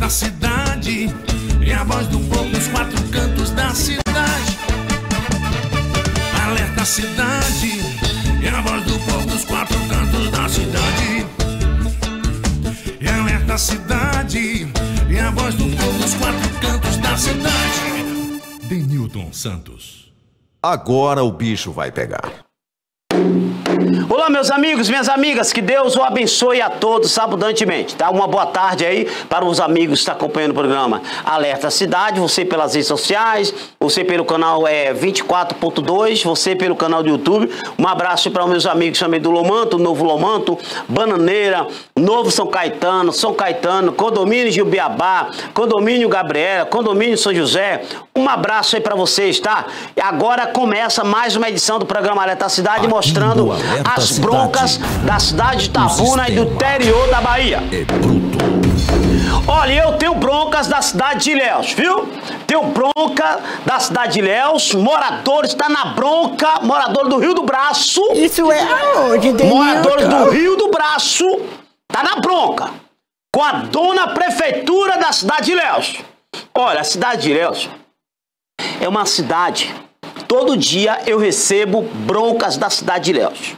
Alerta cidade, é a voz do povo nos quatro cantos da cidade. Alerta cidade, é a voz do povo nos quatro cantos da cidade. Alerta cidade, é a voz do povo nos quatro cantos da cidade. Denilton Santos. Agora o bicho vai pegar. Olá, meus amigos, minhas amigas, que Deus o abençoe a todos abundantemente, tá? Uma boa tarde aí para os amigos que estão acompanhando o programa Alerta Cidade, você pelas redes sociais, você pelo canal 24.2, você pelo canal do YouTube. Um abraço para os meus amigos também do Lomanto, Novo Lomanto, Bananeira, Novo São Caetano, Condomínio Gilbiabá, Condomínio Gabriela, Condomínio São José. Um abraço aí para vocês, tá? E agora começa mais uma edição do programa Alerta Cidade, mostrando as broncas da cidade de Itabuna e do interior da Bahia. É bruto. Olha, eu tenho broncas da cidade de Ilhéus, viu? Tenho bronca da cidade de Ilhéus, moradores, tá na bronca, moradores do Rio do Braço. Isso é aonde, Denilton? Moradores do Rio do Braço, tá na bronca, com a dona prefeitura da cidade de Ilhéus. Olha, a cidade de Ilhéus é uma cidade, todo dia eu recebo broncas da cidade de Ilhéus.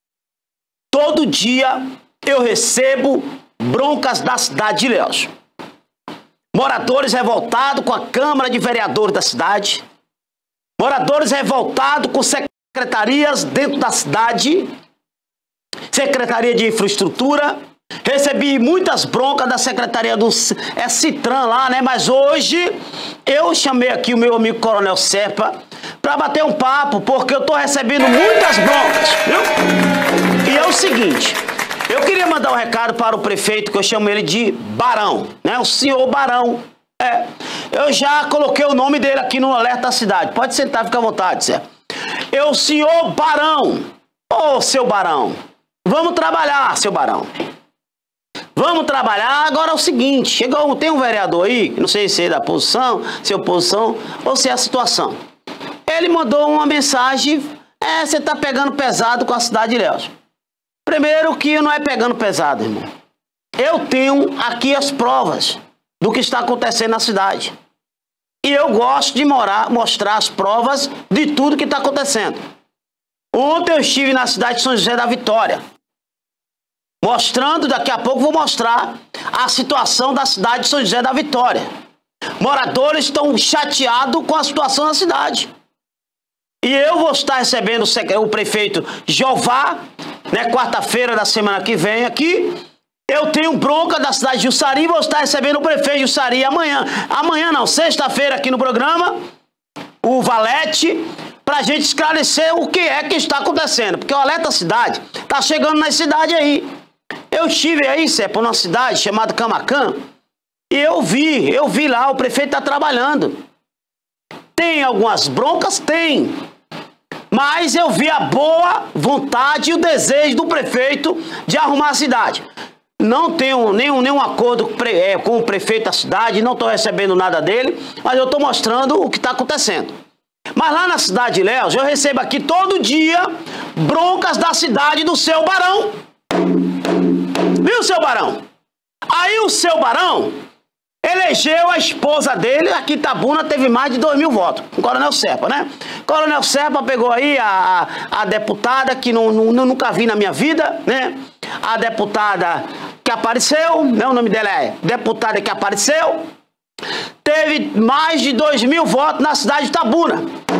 Todo dia eu recebo broncas da cidade de Ilhéus. Moradores revoltados com a Câmara de Vereadores da cidade. Moradores revoltados com secretarias dentro da cidade. Secretaria de Infraestrutura. Recebi muitas broncas da secretaria do Citran lá, né? Mas hoje eu chamei aqui o meu amigo Coronel Serpa para bater um papo, porque eu tô recebendo muitas broncas, viu? E é o seguinte, eu queria mandar um recado para o prefeito, que eu chamo ele de Barão, né? O senhor Barão. Eu já coloquei o nome dele aqui no Alerta da Cidade. Pode sentar, fica à vontade, Zé. O senhor Barão. Ô, seu Barão, vamos trabalhar, seu Barão. Vamos trabalhar. Agora é o seguinte, tem um vereador aí, não sei se é da posição, se é oposição ou se é a situação. Ele mandou uma mensagem, você tá pegando pesado com a cidade de Ilhéus. Primeiro que não é pegando pesado, irmão. Eu tenho aqui as provas do que está acontecendo na cidade. E eu gosto de mostrar as provas de tudo que está acontecendo. Ontem eu estive na cidade de São José da Vitória, mostrando, daqui a pouco vou mostrar a situação da cidade de São José da Vitória. Moradores estão chateados com a situação da cidade. E eu vou estar recebendo o prefeito Jeová, né, quarta-feira da semana que vem aqui. Eu tenho bronca da cidade de Jussari e vou estar recebendo o prefeito Jussari amanhã. Amanhã não, sexta-feira aqui no programa, o Valete, pra gente esclarecer o que é que está acontecendo. Porque o Alerta Cidade tá chegando na cidade aí. Eu estive aí, Sepa, numa cidade chamada Camacan, e eu vi lá, o prefeito tá trabalhando. Tem algumas broncas? Tem. Mas eu vi a boa vontade e o desejo do prefeito de arrumar a cidade. Não tenho nenhum acordo com o prefeito da cidade, não estou recebendo nada dele, mas eu estou mostrando o que está acontecendo. Mas lá na cidade de Ilhéus, eu recebo aqui todo dia broncas da cidade do seu Barão. Viu, seu Barão? Aí o seu Barão elegeu a esposa dele, aqui em Itabuna teve mais de 2.000 votos, o Coronel Serpa, né? Coronel Serpa pegou aí a deputada que nunca vi na minha vida, né? A deputada que apareceu, né? O nome dela é deputada que apareceu, teve mais de 2.000 votos na cidade de Itabuna.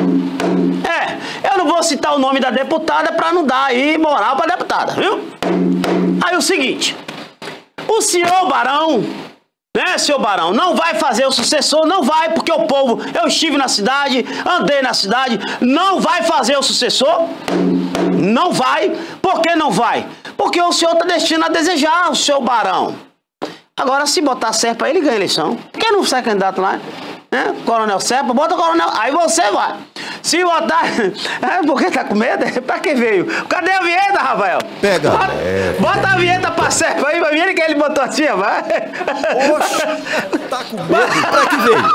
Eu não vou citar o nome da deputada para não dar aí moral para deputada, viu? Aí o seguinte, o senhor Barão, né, seu Barão, não vai fazer o sucessor, não vai, porque o povo, eu estive na cidade, andei na cidade, não vai fazer o sucessor, não vai. Por que não vai? Porque o senhor está destinado a desejar, o seu Barão. Agora, se botar Serpa, ele ganha a eleição. Por que não sai candidato lá? Né? Coronel Serpa, bota o Coronel, aí você vai. Se botar... Por que tá com medo? Pra que veio? Cadê a vinheta, Rafael? Pega. Bota a vinheta pra Serpa aí, vai ver que ele botou assim, vai. Oxe, tá com medo? Pra que veio?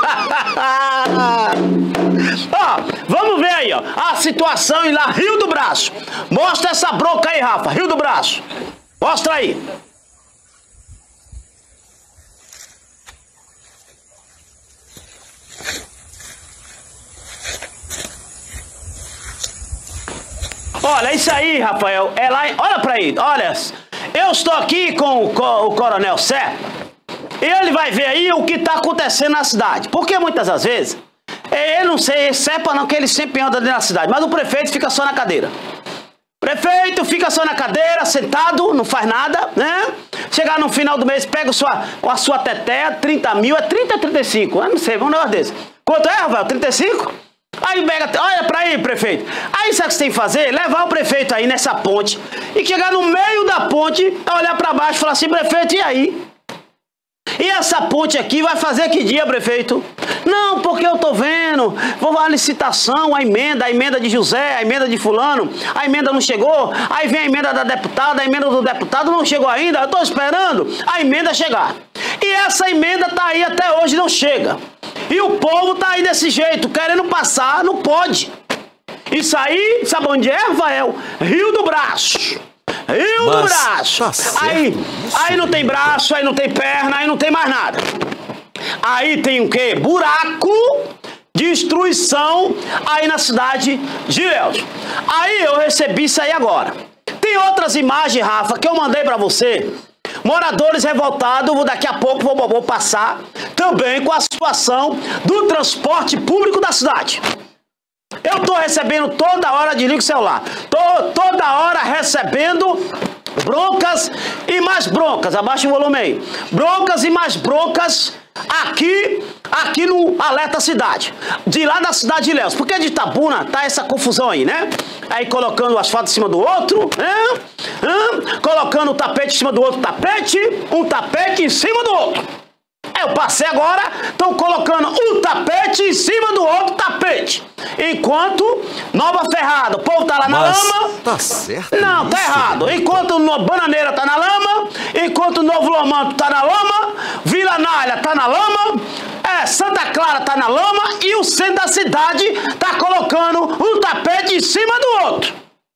Ó, vamos ver aí, ó, a situação em lá, Rio do Braço. Mostra essa bronca aí, Rafa, Rio do Braço. Mostra aí. Olha, é isso aí, Rafael. É lá, olha pra aí, olha. Eu estou aqui com o Coronel Serpa. E ele vai ver aí o que tá acontecendo na cidade. Porque muitas das vezes, eu não sei, Serpa não, que ele sempre anda dentro da cidade. Mas o prefeito fica só na cadeira. Prefeito fica só na cadeira, sentado, não faz nada, né? Chegar no final do mês, pega a sua teté, 30 mil, é 30 ou 35? Eu não sei, vamos um negócio desse. Quanto é, Rafael? 35? Aí pega, olha pra aí, prefeito. Aí sabe o que você tem que fazer? Levar o prefeito aí nessa ponte e chegar no meio da ponte, olhar pra baixo e falar assim, prefeito, e aí? E essa ponte aqui vai fazer que dia, prefeito? Não, porque eu tô vendo, vou a licitação, a emenda de José, a emenda de fulano, a emenda não chegou, aí vem a emenda da deputada, a emenda do deputado não chegou ainda, eu tô esperando a emenda chegar. E essa emenda tá aí até hoje, não chega. E o povo tá aí desse jeito, querendo passar, não pode. Isso aí, sabe onde é, Rafael? Rio do Braço. Rio do Braço. Tá aí não tem braço, aí não tem perna, aí não tem mais nada. Aí tem o quê? Buraco, destruição aí na cidade de Ilhéus. Aí eu recebi isso aí agora. Tem outras imagens, Rafa, que eu mandei pra você. Moradores revoltados, daqui a pouco vou passar também com a situação do transporte público da cidade. Eu tô recebendo toda hora, desliga o celular, toda hora recebendo broncas e mais broncas, abaixa o volume aí, broncas e mais broncas aqui no Alerta Cidade, de lá da cidade de Ilhéus, porque de Itabuna tá essa confusão aí, né? Aí colocando o asfalto em cima do outro, colocando o tapete em cima do outro tapete, um tapete em cima do outro. Eu passei agora, estão colocando um tapete em cima do outro tapete. Enquanto Nova Ferrada, o povo tá lá na lama. Tá certo? Não, tá errado. Enquanto Bananeira tá na lama, enquanto Novo Lomanto tá na lama, Vila Nália tá na lama, Santa Clara tá na lama e o centro da cidade tá colocando um tapete em cima do outro.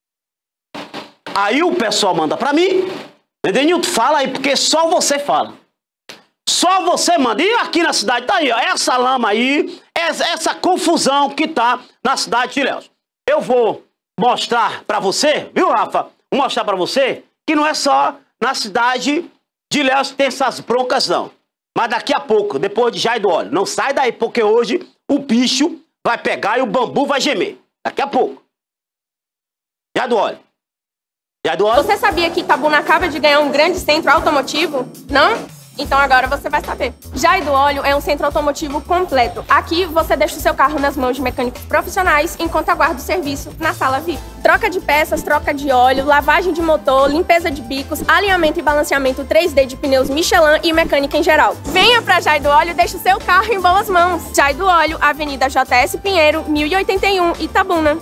Aí o pessoal manda pra mim, Denilton, fala aí, porque só você fala. Só você manda. E aqui na cidade tá aí, ó, essa lama aí, essa confusão que tá na cidade de Ilhéus. Eu vou mostrar pra você, viu, Rafa? Vou mostrar pra você que não é só na cidade de Ilhéus que tem essas broncas, não. Mas daqui a pouco, depois de Jair do Óleo, não sai daí, porque hoje o bicho vai pegar e o bambu vai gemer. Daqui a pouco. Jair do Óleo. Jair do Óleo. Você sabia que Itabuna acaba de ganhar um grande centro automotivo? Não? Então agora você vai saber. Jair do Óleo é um centro automotivo completo. Aqui você deixa o seu carro nas mãos de mecânicos profissionais enquanto aguarda o serviço na sala VIP. Troca de peças, troca de óleo, lavagem de motor, limpeza de bicos, alinhamento e balanceamento 3D de pneus Michelin e mecânica em geral. Venha pra Jair do Óleo e deixe o seu carro em boas mãos. Jair do Óleo, Avenida JS Pinheiro, 1081, Itabuna.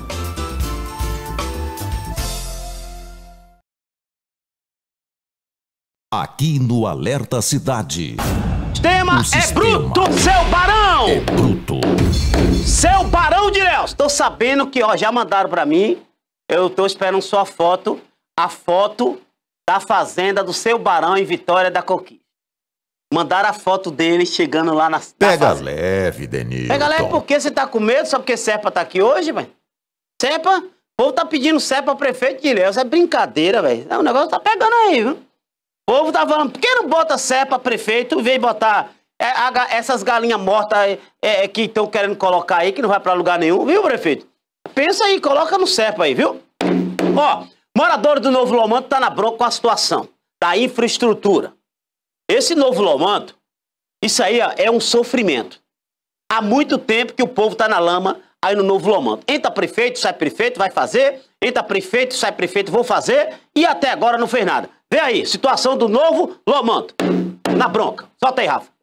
Aqui no Alerta Cidade. Sistema é bruto, seu barão! É bruto. Seu barão de Ilhéus. Tô sabendo que, ó, já mandaram pra mim. Eu tô esperando só a foto da fazenda do seu barão em Vitória da Conquista. Mandaram a foto dele chegando lá na Pega fazenda. leve, Denilton. Pega leve porque você tá com medo? Só porque Serpa tá aqui hoje, velho? Serpa? O povo tá pedindo Serpa ao prefeito de Ilhéus. É brincadeira, velho. O negócio tá pegando aí, viu? O povo tá falando, por que não bota Serpa prefeito e vem botar essas galinhas mortas que estão querendo colocar aí, que não vai pra lugar nenhum, viu, prefeito? Pensa aí, coloca no Serpa aí, viu? Ó, morador do Novo Lomanto tá na bronca com a situação da infraestrutura. Esse Novo Lomanto, isso aí ó, é um sofrimento. Há muito tempo que o povo tá na lama aí no Novo Lomanto. Entra prefeito, sai prefeito, vai fazer. Entra prefeito, sai prefeito, vou fazer. E até agora não fez nada. Vê aí, situação do Novo Lomanto. Na bronca. Solta aí, Rafa.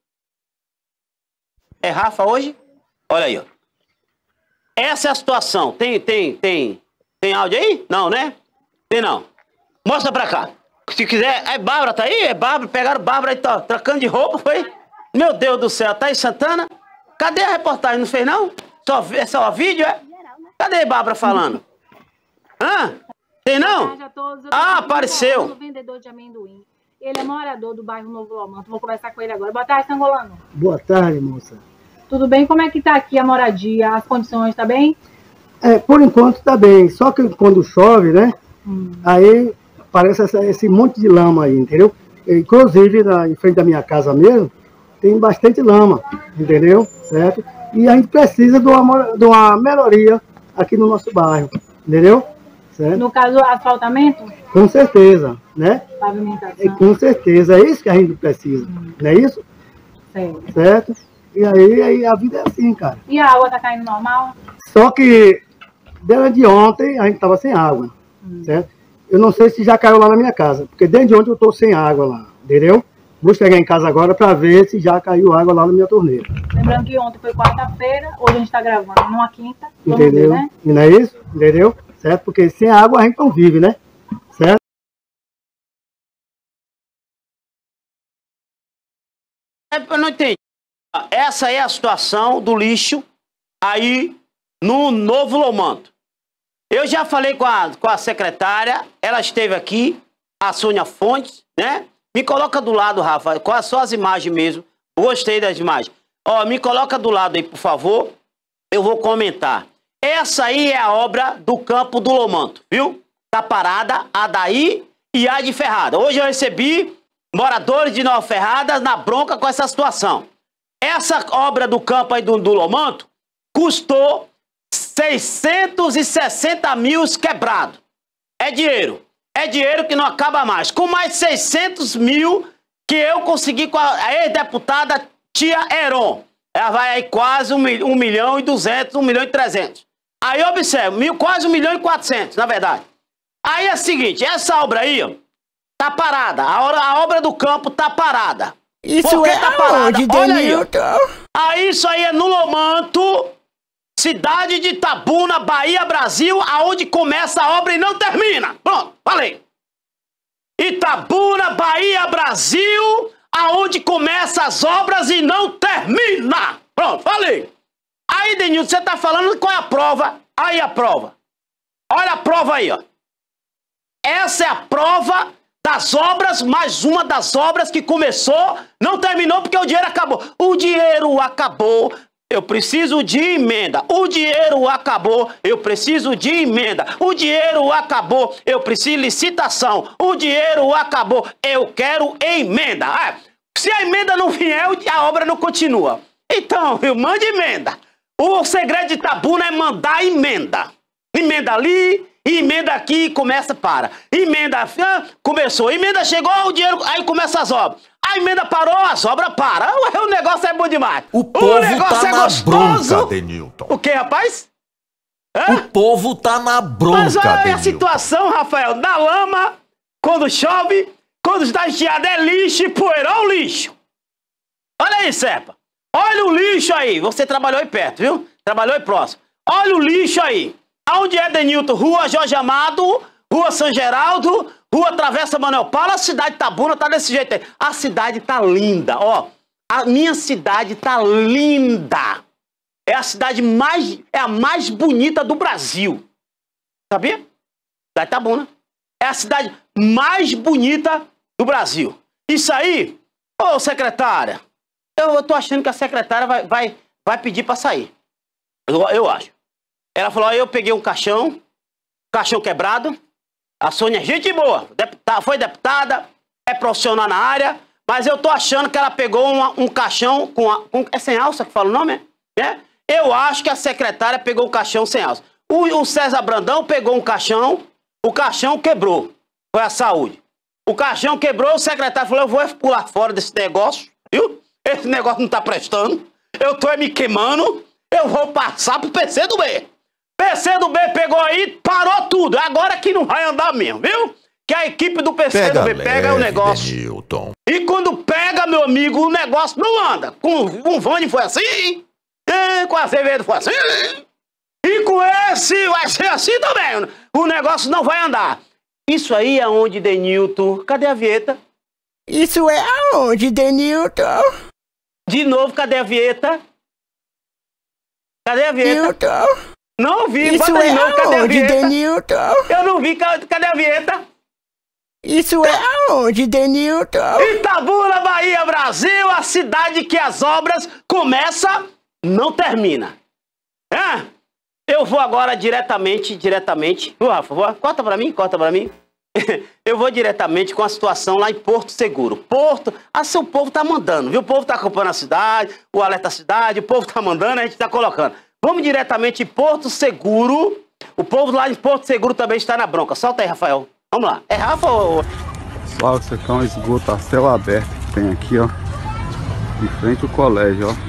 É Rafa hoje? Olha aí, ó. Essa é a situação. Tem áudio aí? Não, né? Tem não. Mostra pra cá. Se quiser. É Bárbara, tá aí? É Bárbara. Pegaram Bárbara aí, tá trocando de roupa, foi? Meu Deus do céu, tá em Santana? Cadê a reportagem? Não fez não? É só vídeo, é? Cadê a Bárbara falando? Hã? Tem não? Ah, apareceu. O vendedor de amendoim. Ele é morador do bairro Novo Lomanto. Vou conversar com ele agora. Boa tarde, Sangolano. Boa tarde, moça. Tudo bem? Como é que tá aqui a moradia, as condições, tá bem? Por enquanto tá bem. Só que quando chove, né? Aí aparece esse monte de lama aí, entendeu? Inclusive, em frente da minha casa mesmo, tem bastante lama, entendeu? Certo? E a gente precisa de uma melhoria aqui no nosso bairro, entendeu? Certo? No caso, asfaltamento? Com certeza, né? Pavimentação. Com certeza, é isso que a gente precisa, não é isso? Certo. Certo? E aí a vida é assim, cara. E a água tá caindo normal? Só que, desde ontem, a gente tava sem água, certo? Eu não sei se já caiu lá na minha casa, porque desde ontem eu tô sem água lá, entendeu? Vou chegar em casa agora para ver se já caiu água lá na minha torneira. Lembrando que ontem foi quarta-feira, hoje a gente tá gravando numa quinta. Entendeu? Ver, né? E não é isso? Entendeu? Certo? Porque sem água a gente não vive, né? Certo? Eu não entendi. Essa é a situação do lixo aí no Novo Lomanto. Eu já falei com a secretária, ela esteve aqui, a Sônia Fontes, né? Me coloca do lado, Rafa, com só as imagens mesmo. Gostei das imagens. Ó, me coloca do lado aí, por favor. Eu vou comentar. Essa aí é a obra do Campo do Lomanto, viu? Tá parada a daí e a de Ferrada. Hoje eu recebi moradores de Nova Ferrada na bronca com essa situação. Essa obra do campo aí do Lomanto custou 660 mil quebrado. É dinheiro. É dinheiro que não acaba mais. Com mais 600 mil que eu consegui com a ex-deputada Tia Heron. Ela vai aí quase 1 milhão e 200, 1 milhão e 300. Aí observa, quase 1 milhão e 400, na verdade. Aí é o seguinte, essa obra aí, ó, tá parada. A obra do campo tá parada. Isso é tá parada? Olha aí, ó. Aí isso aí é no Lomanto, cidade de Itabuna, Bahia, Brasil, aonde começa a obra e não termina. Pronto, falei. Itabuna, Bahia, Brasil, aonde começa as obras e não termina. Pronto, falei. Aí, Denilton, você tá falando qual é a prova? Aí a prova. Olha a prova aí, ó. Essa é a prova das obras, mais uma das obras que começou, não terminou porque o dinheiro acabou. O dinheiro acabou. Eu preciso de emenda. O dinheiro acabou. Eu preciso de emenda. O dinheiro acabou. Eu preciso de licitação. O dinheiro acabou. Eu quero emenda. Se a emenda não vier, a obra não continua. Então, eu mando emenda. O segredo de Itabuna é mandar emenda. Emenda ali, emenda aqui, começa, para. Emenda, começou. Emenda chegou, o dinheiro, aí começa as obras. A emenda parou, as obras param. O negócio é bom demais. O povo negócio tá é na gostoso. bronca, Denilton. O que, rapaz? O povo tá na bronca, Mas olha Denilton. a situação, Rafael, da lama, quando chove, quando está encheada é lixo e poeira. Olha o lixo. Olha aí, Serpa. Olha o lixo aí. Você trabalhou aí perto, viu? Trabalhou aí próximo. Olha o lixo aí. Aonde é, Denilton? Rua Jorge Amado, Rua São Geraldo, Rua Travessa Manuel Paulo. A cidade de Itabuna tá desse jeito aí. A cidade tá linda, ó. A minha cidade tá linda. É a cidade a mais bonita do Brasil. Sabia? Cidade de Itabuna. É a cidade mais bonita do Brasil. Isso aí, ô secretária, eu tô achando que a secretária vai pedir para sair. Eu acho. Ela falou, eu peguei um caixão quebrado. A Sônia é gente boa, foi deputada, é profissional na área, mas eu tô achando que ela pegou um caixão é sem alça que fala o nome, é? Eu acho que a secretária pegou um caixão sem alça. O César Brandão pegou um caixão, o caixão quebrou, foi a saúde. O caixão quebrou, o secretário falou, eu vou pular fora desse negócio, viu? Esse negócio não tá prestando, eu tô me queimando, eu vou passar pro PCdoB. PCdoB pegou aí, parou tudo. Agora que não vai andar mesmo, viu? Que a equipe do PCdoB pega o negócio. Denilton. E quando pega, meu amigo, o negócio não anda. Com o Vande foi assim, com a Azevedo foi assim, e com esse vai ser assim também. O negócio não vai andar. Isso aí é onde, Denilton? Cadê a vinheta? Isso é aonde, Denilton? De novo, cadê a vinheta? Cadê a vinheta? Denilton? Não vi, Isso bota de é novo, cadê a aonde, vinheta? Denilton? Eu não vi, cadê a vinheta? Isso é aonde, Denilton? Itabuna, Bahia, Brasil, a cidade que as obras começam, não termina. Eu vou agora diretamente. Rafa, corta pra mim. Eu vou diretamente com a situação lá em Porto Seguro. O povo tá mandando, viu? O povo tá acompanhando a cidade, o Alerta Cidade, o povo tá mandando, a gente tá colocando. Vamos diretamente em Porto Seguro. O povo lá em Porto Seguro também está na bronca. Solta aí, Rafael. Vamos lá. É Rafa ou... Pessoal, isso aqui é um esgoto a céu aberto que tem aqui, ó. De frente ao colégio, ó.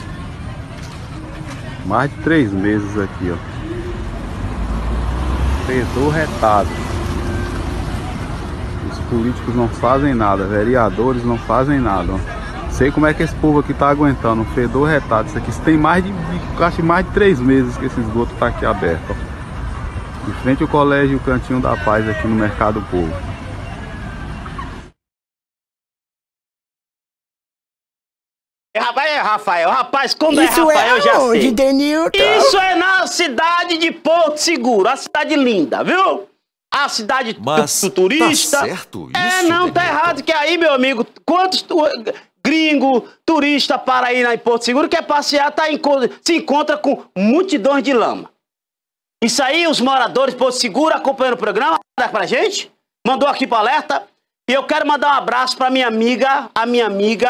Mais de 3 meses aqui, ó. Fedor retado. Os políticos não fazem nada, vereadores não fazem nada, ó. Sei como é que esse povo aqui tá aguentando, um fedor retado. Isso aqui tem mais de 3 meses que esse esgoto tá aqui aberto, ó. De frente ao colégio, o Cantinho da Paz aqui no Mercado Povo. Rafael, rapaz, quando Isso Rafael, é já onde, sei. Denilton? Isso é na cidade de Porto Seguro, a cidade linda, viu? A cidade Mas do turista. tá certo isso, Não, tá Denilton? errado, que aí, meu amigo, quantos gringo, turista para aí em Porto Seguro, quer passear, se encontra com multidões de lama. Isso aí, os moradores de Porto Seguro acompanhando o programa, pra gente, mandou aqui pro Alerta, e eu quero mandar um abraço pra minha amiga, a minha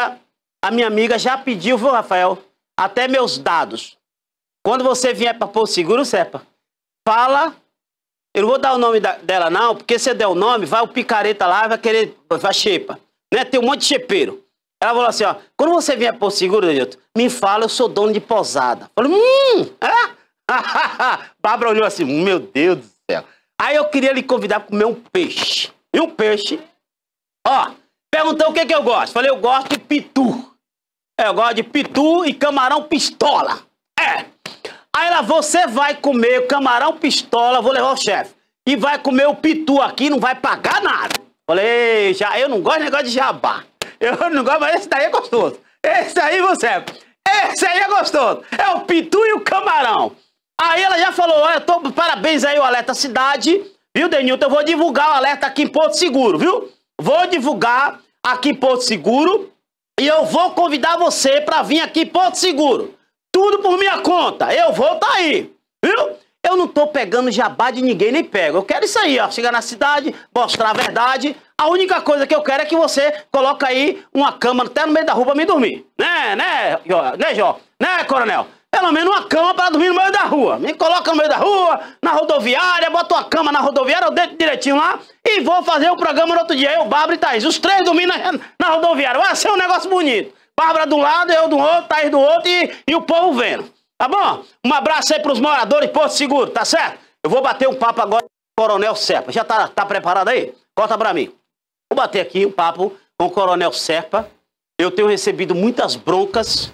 amiga já pediu, viu, Rafael, até meus dados. Quando você vier para Porto Seguro, Sepa, fala, eu não vou dar o nome dela não, porque se der o nome, vai o picareta lá, vai xepa, né? Tem um monte de chepeiro. Ela falou assim, ó, quando você vier para Porto Seguro, Denilton, me fala, eu sou dono de posada. Falei, é? Bárbara olhou assim, meu Deus do céu. Aí eu queria lhe convidar para comer um peixe. E um peixe, ó, perguntou o que eu gosto. Falei, eu gosto de pitu. Eu gosto de pitu e camarão pistola. É. Aí ela, você vai comer o camarão pistola, vou levar o chefe. E vai comer o pitu aqui, não vai pagar nada. Falei, eu não gosto de negócio de jabá. Eu não gosto, mas esse daí é gostoso. Esse aí você. Esse aí é gostoso. É o pitu e o camarão. Aí ela já falou, olha, parabéns aí o Alerta Cidade. Viu, Denilton? Eu vou divulgar o Alerta aqui em Porto Seguro, viu? Vou divulgar aqui em Porto Seguro. E eu vou convidar você para vir aqui em Porto Seguro. Tudo por minha conta. Eu vou tá aí. Viu? Eu não tô pegando jabá de ninguém, nem pego. Eu quero isso aí, ó. Chegar na cidade, mostrar a verdade. A única coisa que eu quero é que você coloque aí uma cama até no meio da rua pra me dormir. Né, Jó? Né, coronel? Pelo menos uma cama para dormir no meio da rua. Me coloca no meio da rua, na rodoviária, bota uma cama na rodoviária, eu deito direitinho lá e vou fazer o programa no outro dia. Eu, Bárbara e Thaís, os 3 dormindo na rodoviária. Vai ser um negócio bonito. Bárbara do lado, eu do outro, Thaís do outro e o povo vendo. Tá bom? Um abraço aí pros moradores de Porto Seguro, tá certo? Eu vou bater um papo agora com o Coronel Serpa. Já tá preparado aí? Corta pra mim. Vou bater aqui um papo com o Coronel Serpa. Eu tenho recebido muitas broncas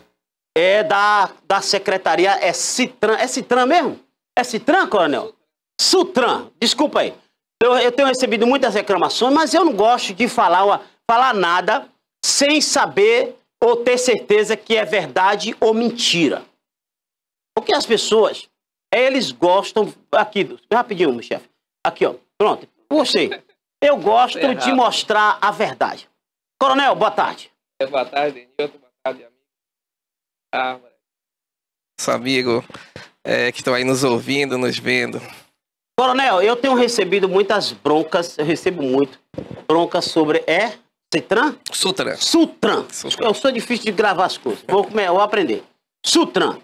da secretaria, é Citran. É Citran mesmo? É Citran, Coronel? Sutran, desculpa aí. Eu tenho recebido muitas reclamações, mas eu não gosto de falar nada sem saber ou ter certeza que é verdade ou mentira. Porque as pessoas, eles gostam... Aqui, rapidinho, meu chefe. Aqui, ó. Pronto. Gostei. Eu gosto de mostrar a verdade. Coronel, boa tarde. Boa tarde, Denilton. Boa tarde, amigo. Nosso amigo que estão aí nos ouvindo, nos vendo. Coronel, eu tenho recebido muitas broncas, eu recebo muito broncas sobre... Citran? Sutran. Sutran. Eu sou difícil de gravar as coisas. Vou aprender. Sutran.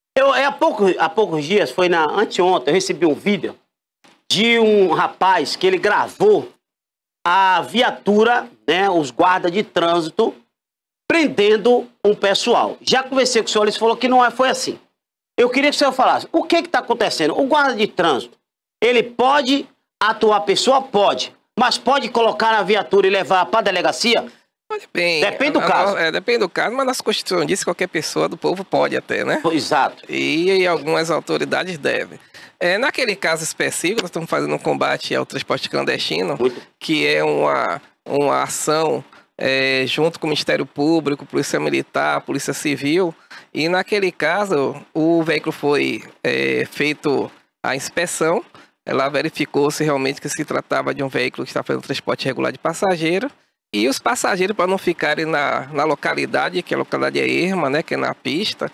Há poucos dias, foi anteontem, eu recebi um vídeo de um rapaz que ele gravou a viatura, né, os guardas de trânsito, prendendo um pessoal. Já conversei com o senhor, ele falou que não foi assim. Eu queria que o senhor falasse, o que está acontecendo? O guarda de trânsito, ele pode atuar a pessoa? Pode. Mas pode colocar na viatura e levar para a delegacia? Depende do caso. Depende do caso, mas nossa Constituição diz que qualquer pessoa do povo pode até, né? Exato. E algumas autoridades devem. Naquele caso específico, nós estamos fazendo um combate ao transporte clandestino, que é uma ação junto com o Ministério Público, Polícia Militar, Polícia Civil. E naquele caso, o veículo foi feito a inspeção. Ela verificou se realmente que se tratava de um veículo que está fazendo transporte regular de passageiro E os passageiros, para não ficarem na localidade, que a localidade é erma, né, que é na pista,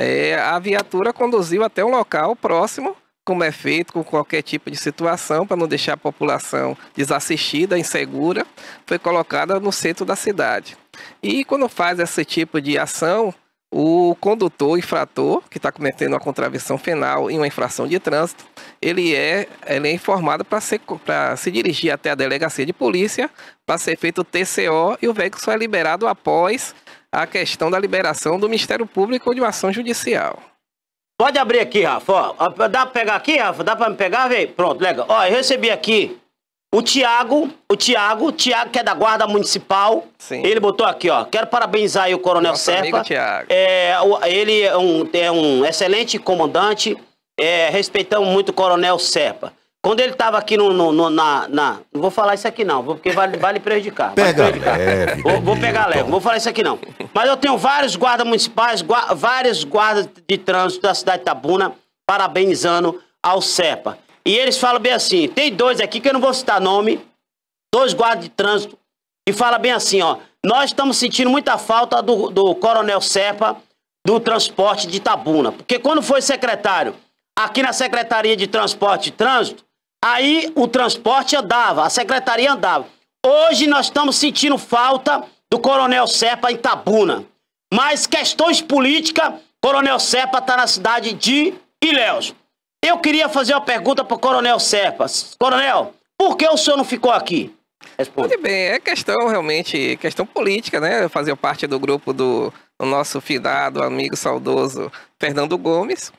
a viatura conduziu até um local próximo, como é feito com qualquer tipo de situação, para não deixar a população desassistida, insegura, foi colocada no centro da cidade. E quando faz esse tipo de ação, o condutor, infrator, que está cometendo uma contravenção penal em uma infração de trânsito, ele é informado para se dirigir até a delegacia de polícia, para ser feito o TCO, e o veículo só é liberado após a questão da liberação do Ministério Público ou de uma ação judicial. Pode abrir aqui, Rafa. Ó, dá pra pegar aqui, Rafa? Dá pra me pegar, velho? Pronto, legal. Ó, eu recebi aqui o Thiago, que é da Guarda Municipal. Sim. Ele botou aqui, ó. Quero parabenizar aí o Coronel Nosso Serpa. amigo Thiago. Ele é um excelente comandante. Respeitamos muito o Coronel Serpa. Quando ele estava aqui não vou falar isso aqui não, porque vai lhe prejudicar. Leve. Vou pegar leve, não vou falar isso aqui não. Mas eu tenho vários guardas municipais, vários guardas de trânsito da cidade de Itabuna, parabenizando ao Serpa. E eles falam bem assim, tem dois aqui que eu não vou citar nome, dois guardas de trânsito, e fala bem assim, ó, nós estamos sentindo muita falta do Coronel Serpa do transporte de Itabuna, porque quando foi secretário aqui na Secretaria de Transporte e Trânsito, aí o transporte andava, a secretaria andava. Hoje nós estamos sentindo falta do Coronel Serpa em Itabuna. Mas questões políticas, Coronel Serpa está na cidade de Ilhéus. Eu queria fazer uma pergunta para o Coronel Serpa. Coronel, por que o senhor não ficou aqui? Responde. Muito bem, é questão realmente, questão política, né? Eu fazia parte do grupo do nosso finado amigo saudoso Fernando Gomes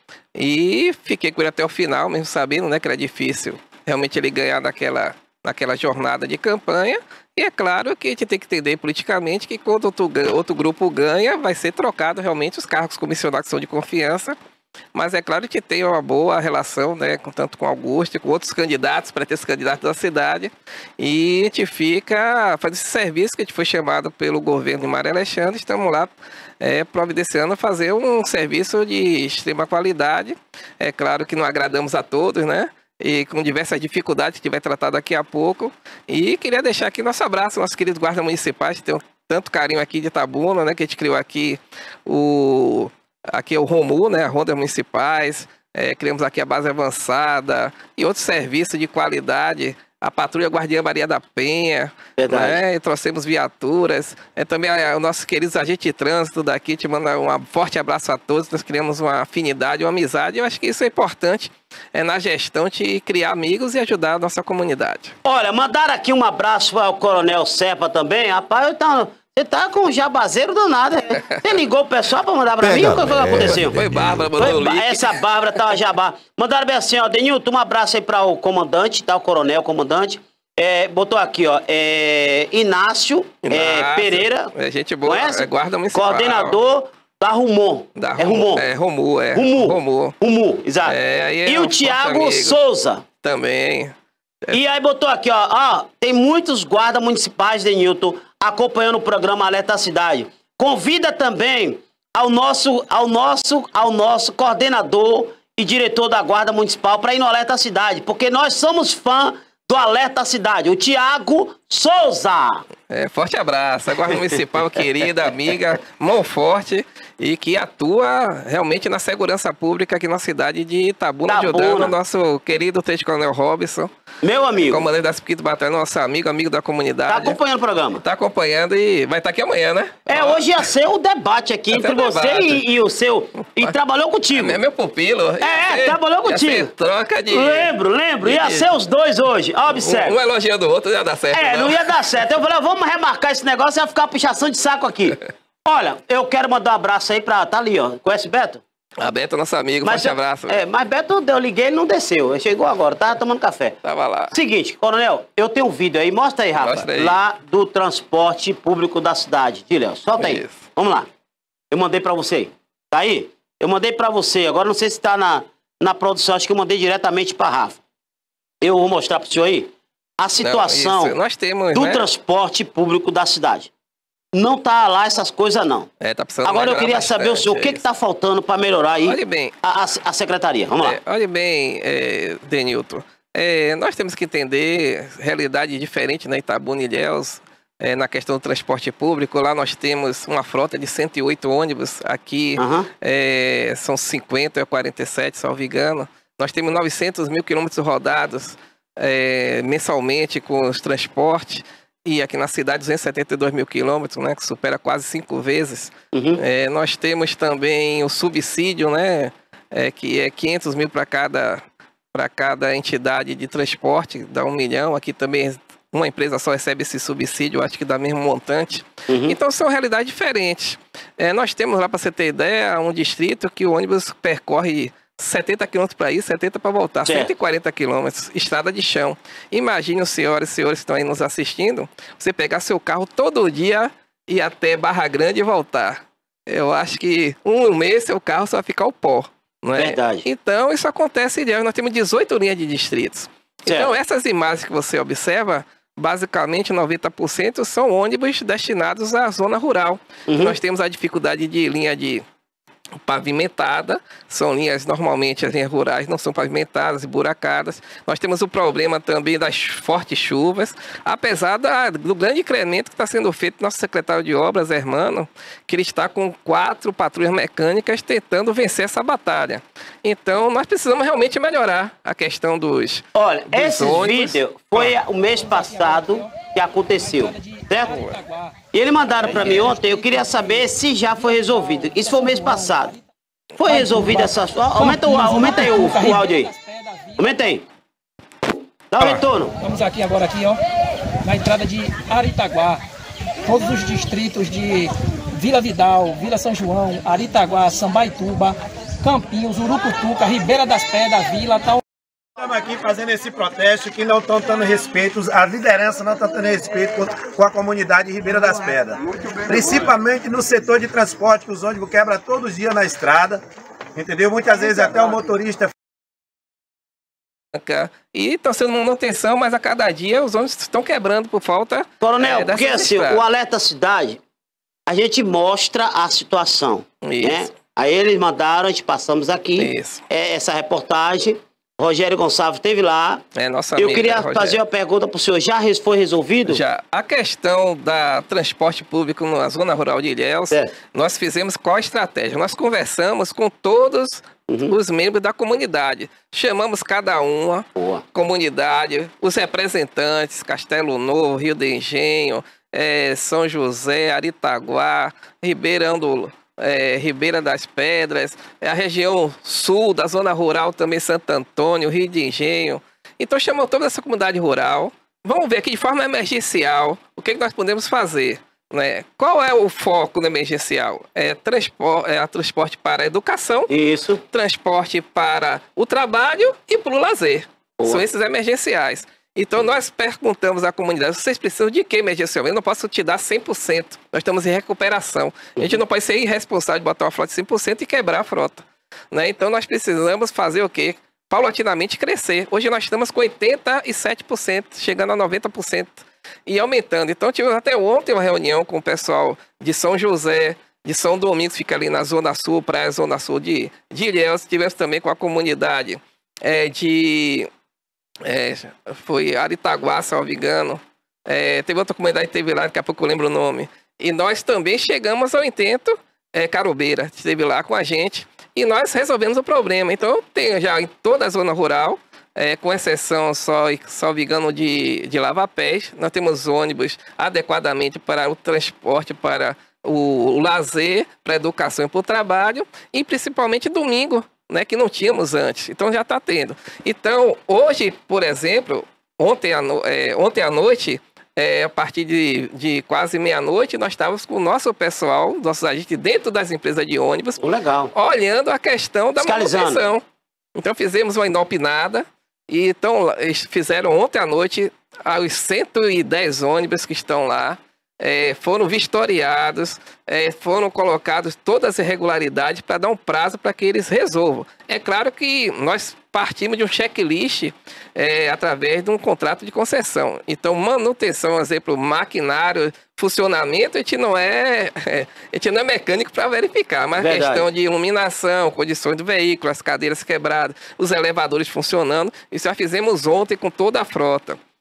e fiquei com ele até o final, mesmo sabendo, né, que era difícil realmente ele ganhar naquela jornada de campanha. E é claro que a gente tem que entender politicamente que quando outro grupo ganha, vai ser trocado realmente os cargos comissionados que são de confiança. Mas é claro que tem uma boa relação, né, tanto com Augusto e com outros candidatos, para ter esse candidato da cidade. E a gente fica fazendo esse serviço que a gente foi chamado pelo governo de Maria Alexandre. Estamos lá providenciando fazer um serviço de extrema qualidade. É claro que não agradamos a todos, né? E com diversas dificuldades que a gente vai tratar daqui a pouco. E queria deixar aqui nosso abraço, nossos queridos guardas municipais, que tem tanto carinho aqui de Itabuna, né? Que a gente criou aqui Aqui é o ROMU, né, as rondas municipais, criamos aqui a base avançada e outros serviços de qualidade, a Patrulha Guardiã Maria da Penha, né, e trouxemos viaturas, também os nossos queridos agentes de trânsito daqui, te manda um forte abraço a todos, nós criamos uma afinidade, uma amizade, eu acho que isso é importante na gestão de criar amigos e ajudar a nossa comunidade. Olha, mandaram aqui um abraço para o Coronel Serpa também, rapaz, você tá com um jabazeiro danado. Você ligou o pessoal pra mandar pra mim? O que aconteceu? Foi Bárbara, mandou o link. Essa Bárbara tava jabá. Mandaram bem assim, ó. Denilton, um abraço aí para o comandante, tá? O coronel, comandante. Botou aqui, ó. Inácio Pereira. Gente boa. Conhece? Guarda municipal. Coordenador da Rumon. Rumo, exato. E o Thiago Souza. Também. E aí botou aqui, ó. Tem muitos guardas municipais, Denilton, acompanhando o programa Alerta Cidade. Convida também ao nosso coordenador e diretor da Guarda Municipal para ir no Alerta Cidade, porque nós somos fã do Alerta Cidade, o Thiago Souza. Forte abraço, a Guarda Municipal, querida, amiga, mão forte e que atua realmente na segurança pública aqui na cidade de Itabuna, ajudando o nosso querido Tenente Coronel Robson. Meu amigo. Comandante da 5º Batalhão, nosso amigo da comunidade. Tá acompanhando o programa. Tá acompanhando e vai estar aqui amanhã, né? Hoje ia ser o debate aqui entre você e o seu. E trabalhou contigo. É meu pupilo. Trabalhou contigo. Ia ser troca de... Lembro. Ia ser os dois hoje. Observe. Um elogiando o outro, não ia dar certo. Não ia dar certo. Eu falei, vamos remarcar esse negócio e ia ficar uma puxação de saco aqui. Olha, eu quero mandar um abraço aí pra... Tá ali, ó. Conhece o Beto? Beto, nosso amigo, forte abraço. Mas Beto, eu liguei, ele não desceu. Ele chegou agora, tava tomando café. Tava lá. Seguinte, coronel, eu tenho um vídeo aí, mostra aí, Rafa. Mostra aí. Lá do transporte público da cidade. Léo, solta aí. Vamos lá. Eu mandei pra você. Tá aí? Eu mandei pra você. Agora não sei se tá na produção, acho que eu mandei diretamente pra Rafa. Eu vou mostrar pro senhor aí a situação Nós temos, do transporte público da cidade. Não tá lá essas coisas, não. Tá precisando. Agora eu queria saber o senhor, o que tá faltando para melhorar aí olhe bem, a secretaria. Vamos lá. Olhe bem, Denilton. Nós temos que entender realidade diferente na Itabuna e Ilhéus. na questão do transporte público. Lá nós temos uma frota de 108 ônibus, aqui são 50 ou 47, salvo engano. Nós temos 900 mil quilômetros rodados mensalmente com os transportes. E aqui na cidade, 272 mil quilômetros, né, que supera quase 5 vezes. Nós temos também o subsídio, né, que é 500 mil para cada entidade de transporte, dá 1 milhão. Aqui também uma empresa só recebe esse subsídio, acho que dá mesmo montante. Então são realidades diferentes. Nós temos lá, para você ter ideia, um distrito que o ônibus percorre 70 quilômetros para ir, 70 para voltar, 140 quilômetros, estrada de chão. Imagine, senhoras e senhores que estão aí nos assistindo, você pegar seu carro todo dia e ir até Barra Grande e voltar. Eu acho que um mês seu carro só vai ficar o pó, não é? Verdade. Então isso acontece direto. Nós temos 18 linhas de distritos. Então essas imagens que você observa, basicamente 90% são ônibus destinados à zona rural. Nós temos a dificuldade de linha de pavimentada, são linhas, normalmente as linhas rurais não são pavimentadas e buracadas. Nós temos o problema também das fortes chuvas, apesar do grande incremento que está sendo feito. Nosso secretário de obras, Hermano, que ele está com 4 patrulhas mecânicas tentando vencer essa batalha. Então nós precisamos realmente melhorar a questão dos Olha, dos esse ônibus. vídeo foi o mês passado que aconteceu, certo? E eles mandaram para mim ontem, eu queria saber se já foi resolvido. Isso foi o mês passado. Foi resolvido essa... Aumenta aí o áudio aí. Aumenta aí. Dá o retorno. Vamos aqui agora, ó, na entrada de Aritaguá. Todos os distritos de Vila Vidal, Vila São João, Aritaguá, Sambaituba, Campinhos, Urucutuca, Ribeira das Pedras, Vila, tal. Estamos aqui fazendo esse protesto que não estão dando respeito, a liderança não está dando respeito com a comunidade de Ribeira das Pedras. Principalmente no setor de transporte, que os ônibus quebram todos os dias na estrada, entendeu? Muitas vezes até o motorista... E estão sendo manutenção, mas a cada dia os ônibus estão quebrando por falta... Coronel, porque assim, o Alerta Cidade, a gente mostra a situação, né? Aí eles mandaram, a gente passamos aqui, essa reportagem... Rogério Gonçalves esteve lá. Eu queria fazer uma pergunta para o senhor. Já foi resolvido? Já. A questão da transporte público na zona rural de Ilhéus, nós fizemos qual a estratégia? Nós conversamos com todos os membros da comunidade. Chamamos cada uma comunidade, os representantes, Castelo Novo, Rio de Engenho, São José, Aritaguá, Ribeira das Pedras, a região sul da zona rural também, Santo Antônio, Rio de Engenho. Então chamamos toda essa comunidade rural. Vamos ver aqui de forma emergencial o que nós podemos fazer, né? Qual é o foco no emergencial? Transporte para a educação, transporte para o trabalho e para o lazer. São esses emergenciais. Então nós perguntamos à comunidade, vocês precisam de que emergencialmente? Eu não posso te dar 100%, nós estamos em recuperação. A gente não pode ser irresponsável de botar uma frota de 100% e quebrar a frota, né? Então nós precisamos fazer o quê? Paulatinamente crescer. Hoje nós estamos com 87%, chegando a 90% e aumentando. Então tivemos até ontem uma reunião com o pessoal de São José, de São Domingos, fica ali na Zona Sul, praia Zona Sul de Ilhéus. Tivemos também com a comunidade foi Aritaguá, salvo engano. Teve outra comunidade que teve lá, daqui a pouco eu lembro o nome. E nós também chegamos ao intento, Carubeira esteve lá com a gente, e nós resolvemos o problema. Então tem já em toda a zona rural, com exceção só, salvo engano, de Lava-Pés, nós temos ônibus adequadamente para o transporte, para o lazer, para a educação e para o trabalho, e principalmente domingo, né, que não tínhamos antes. Então já está tendo. Então, hoje, por exemplo, ontem à noite, a partir de quase meia-noite, nós estávamos com o nosso pessoal, nossos agentes dentro das empresas de ônibus, olhando a questão da manutenção. Então fizemos uma inopinada, e então eles fizeram ontem à noite os 110 ônibus que estão lá, foram vistoriados, foram colocados todas as irregularidades para dar um prazo para que eles resolvam. É claro que nós partimos de um checklist através de um contrato de concessão. Então, manutenção, exemplo, maquinário, funcionamento, a gente não é mecânico para verificar, mas a questão de iluminação, condições do veículo, as cadeiras quebradas, os elevadores funcionando, isso já fizemos ontem com toda a frota.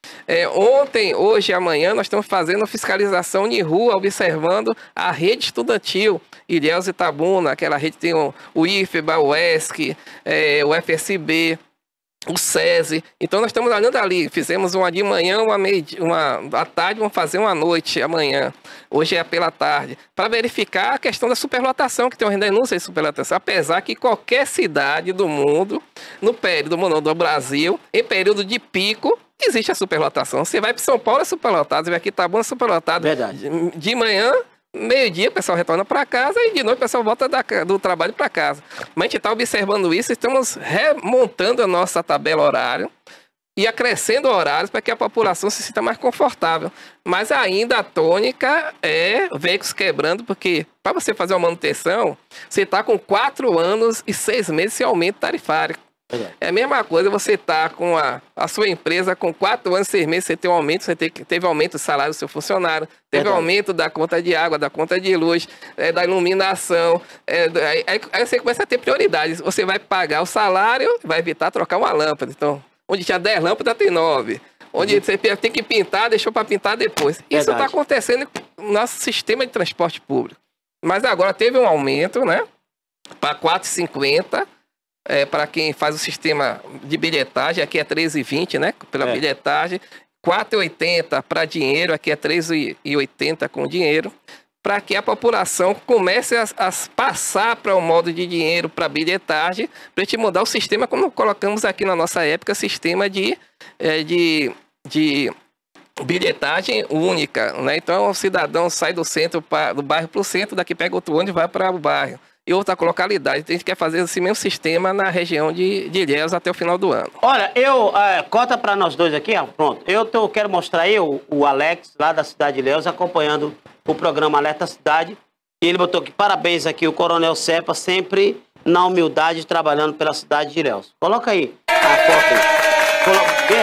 Ontem, hoje e amanhã nós estamos fazendo fiscalização de rua, observando a rede estudantil, Ilhéus e Itabuna, aquela rede tem o IFBA, o ESC, o FSB, o SESI. Então nós estamos olhando ali, fizemos uma de manhã, uma à tarde, vamos fazer uma à noite amanhã. Hoje é pela tarde, para verificar a questão da superlotação, que tem uma denúncia de superlotação, apesar que qualquer cidade do mundo, no período do Brasil, em período de pico, existe a superlotação. Você vai para São Paulo, é superlotado, você vai aqui em Itabuna, é superlotado. Verdade. De manhã, meio-dia, o pessoal retorna para casa e de noite o pessoal volta do trabalho para casa. Mas a gente está observando isso, estamos remontando a nossa tabela horária e acrescendo horários para que a população se sinta mais confortável. Mas ainda a tônica é veículos quebrando, porque para você fazer uma manutenção, você está com 4 anos e 6 meses sem aumento tarifário. É a mesma coisa, você tá com a sua empresa com 4 anos, 6 meses, você tem um aumento, teve aumento do salário do seu funcionário, teve aumento da conta de água, da conta de luz, da iluminação, aí você começa a ter prioridades. Você vai pagar o salário, vai evitar trocar uma lâmpada. Então, onde tinha 10 lâmpadas, tem 9. Onde você tem que pintar, deixou para pintar depois. Isso está acontecendo no nosso sistema de transporte público. Mas agora teve um aumento, né, para R$ 4,50. Para quem faz o sistema de bilhetagem, aqui é 13,20, né? Pela bilhetagem. 4,80 para dinheiro, aqui é 3,80 com dinheiro. Para que a população comece a passar para o modo de dinheiro para bilhetagem, para a gente mudar o sistema, como colocamos aqui na nossa época, sistema de bilhetagem única, né? Então o cidadão sai do centro, do bairro para o centro, daqui pega outro ônibus e vai para o bairro. E outra localidade. A gente quer fazer esse mesmo sistema na região de Ilhéus até o final do ano. Olha, conta para nós dois aqui, ó, pronto. Eu quero mostrar aí o Alex, lá da cidade de Ilhéus, acompanhando o programa Alerta Cidade. E ele botou aqui, parabéns aqui, o Coronel Cepa, sempre na humildade, trabalhando pela cidade de Ilhéus. Coloca aí a foto.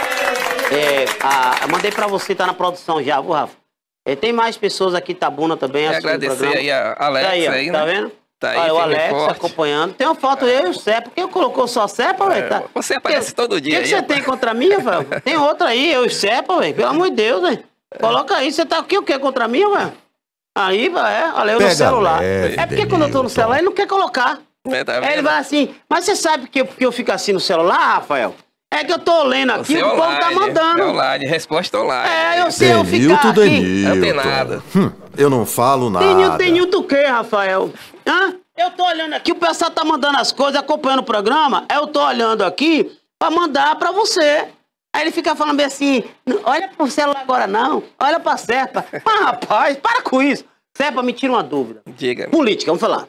Mandei para você, tá na produção já, viu, Rafa? Tem mais pessoas aqui, Itabuna também. Agradecer aí a Alex aí, tá né? vendo? Tá aí, olha o Alex forte. acompanhando. Tem uma foto eu e o Cepa. Por que colocou só Cepa, velho? Tá. Você aparece todo dia. O que você tem contra mim, velho? Tem outra aí, eu e o Cepa, velho. Pelo amor de Deus, velho. Coloca aí. Você tá aqui o quê contra mim, velho? Aí, velho. Olha eu no celular. Porque quando eu tô no celular, ele não quer colocar. Aí ele vai assim. Mas você sabe que eu fico assim no celular, Rafael? É que eu tô lendo aqui, o povo tá mandando. Online, resposta online. Eu sei, eu ficar aqui. Não tem nada. Eu não falo nada. Denilton o quê, Rafael? Hã? Eu tô olhando aqui, o pessoal tá mandando as coisas, acompanhando o programa. Eu tô olhando aqui pra mandar pra você. Aí ele fica falando bem assim, olha pro celular agora não, olha pra Cepa. Mas rapaz, para com isso. Cepa, me tira uma dúvida. Diga. Política, vamos falar.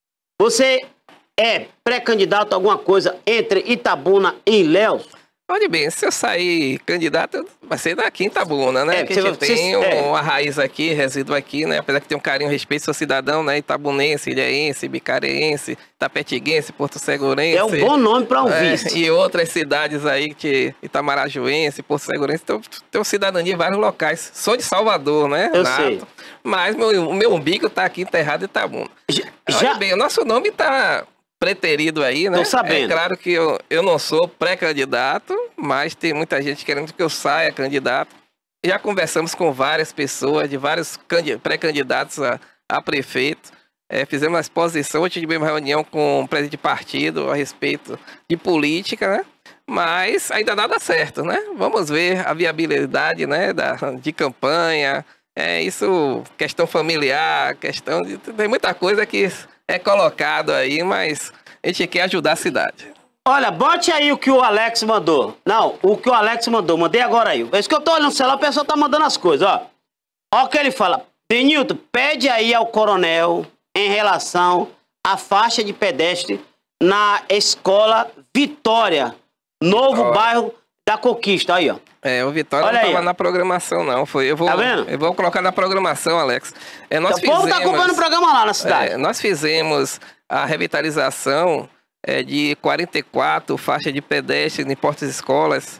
Você é pré-candidato a alguma coisa entre Itabuna e Ilhéus? Olha bem, se eu sair candidato, vai ser daqui em Itabuna, né? Porque a gente tem uma raiz aqui, resíduo aqui, né? Apesar que tem um carinho, respeito ao cidadão, né? Itabunense, ilhéense, bicareense, tapetiguense, porto segurense. É um bom nome para um vice. E outras cidades aí, que Itamarajuense, porto segurense. Então, tem cidadania em vários locais. Sou de Salvador, né? Eu sei. Mas o meu umbigo tá aqui enterrado em Itabuna. Olha bem, o nosso nome tá preterido aí, né? Tô sabendo. É claro que eu não sou pré-candidato, mas tem muita gente querendo que eu saia candidato. Já conversamos com várias pessoas, de vários pré-candidatos a prefeito. Fizemos uma exposição, hoje tivemos uma reunião com o presidente de partido a respeito de política, né? Mas ainda nada certo, né? Vamos ver a viabilidade, né, de campanha. Isso, questão familiar, questão de... Tem muita coisa que é colocado aí, mas a gente quer ajudar a cidade. Olha, bote aí o que o Alex mandou. Não, o que o Alex mandou. Mandei agora aí. É isso que eu tô olhando no celular, a pessoa tá mandando as coisas, ó. Ó o que ele fala. Denilton, pede aí ao coronel em relação à faixa de pedestre na escola Vitória, novo bairro da Conquista. Aí, ó. O Vitória não estava na programação, não. Tá vendo? Eu vou colocar na programação, Alex. O povo tá acompanhando o programa lá na cidade. Nós fizemos a revitalização de 44 faixas de pedestre em portas escolas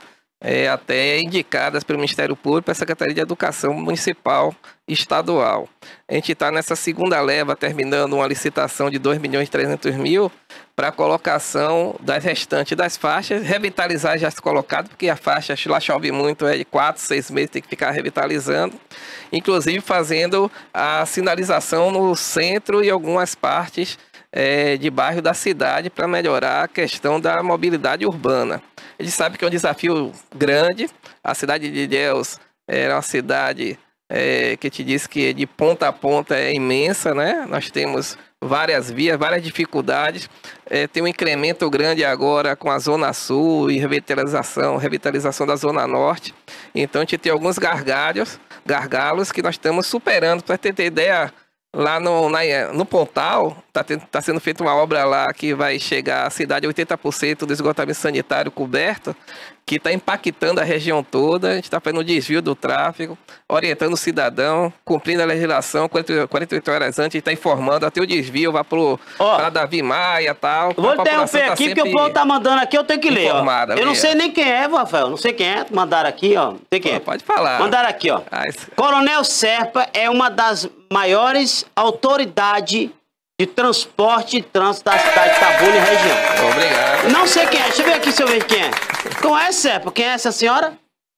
até indicadas pelo Ministério Público para a Secretaria de Educação Municipal e Estadual. A gente está nessa segunda leva, terminando uma licitação de 2.300.000 para a colocação das restantes das faixas, revitalizar já se colocado, porque a faixa lá chove muito, é de 4, 6 meses, tem que ficar revitalizando, inclusive fazendo a sinalização no centro e algumas partes de bairro da cidade para melhorar a questão da mobilidade urbana. A gente sabe que é um desafio grande. A cidade de Ilhéus era uma cidade que te disse que de ponta a ponta é imensa, né? Nós temos várias vias, várias dificuldades. Tem um incremento grande agora com a Zona Sul e revitalização da Zona Norte. Então a gente tem alguns gargalos que nós estamos superando. Para ter ideia, lá no Pontal, está sendo feita uma obra lá que vai chegar à cidade 80% do esgotamento sanitário coberto, que está impactando a região toda. A gente está fazendo o desvio do tráfego, orientando o cidadão, cumprindo a legislação, 48 horas antes, a gente está informando, até o desvio vai para Davi Maia e tal. Vou interromper aqui, porque o povo está mandando aqui, eu tenho que ler. Eu não sei nem quem é, Rafael, não sei quem é, mandaram aqui, ó. Não sei quem é. Pode falar. Mandaram aqui, ó. Coronel Serpa é uma das maiores autoridades de transporte e trânsito da cidade de Itabuna e região. Obrigado. Não sei quem é. Deixa eu ver aqui se eu vejo quem é. Conhece, Serpa? Quem é essa senhora?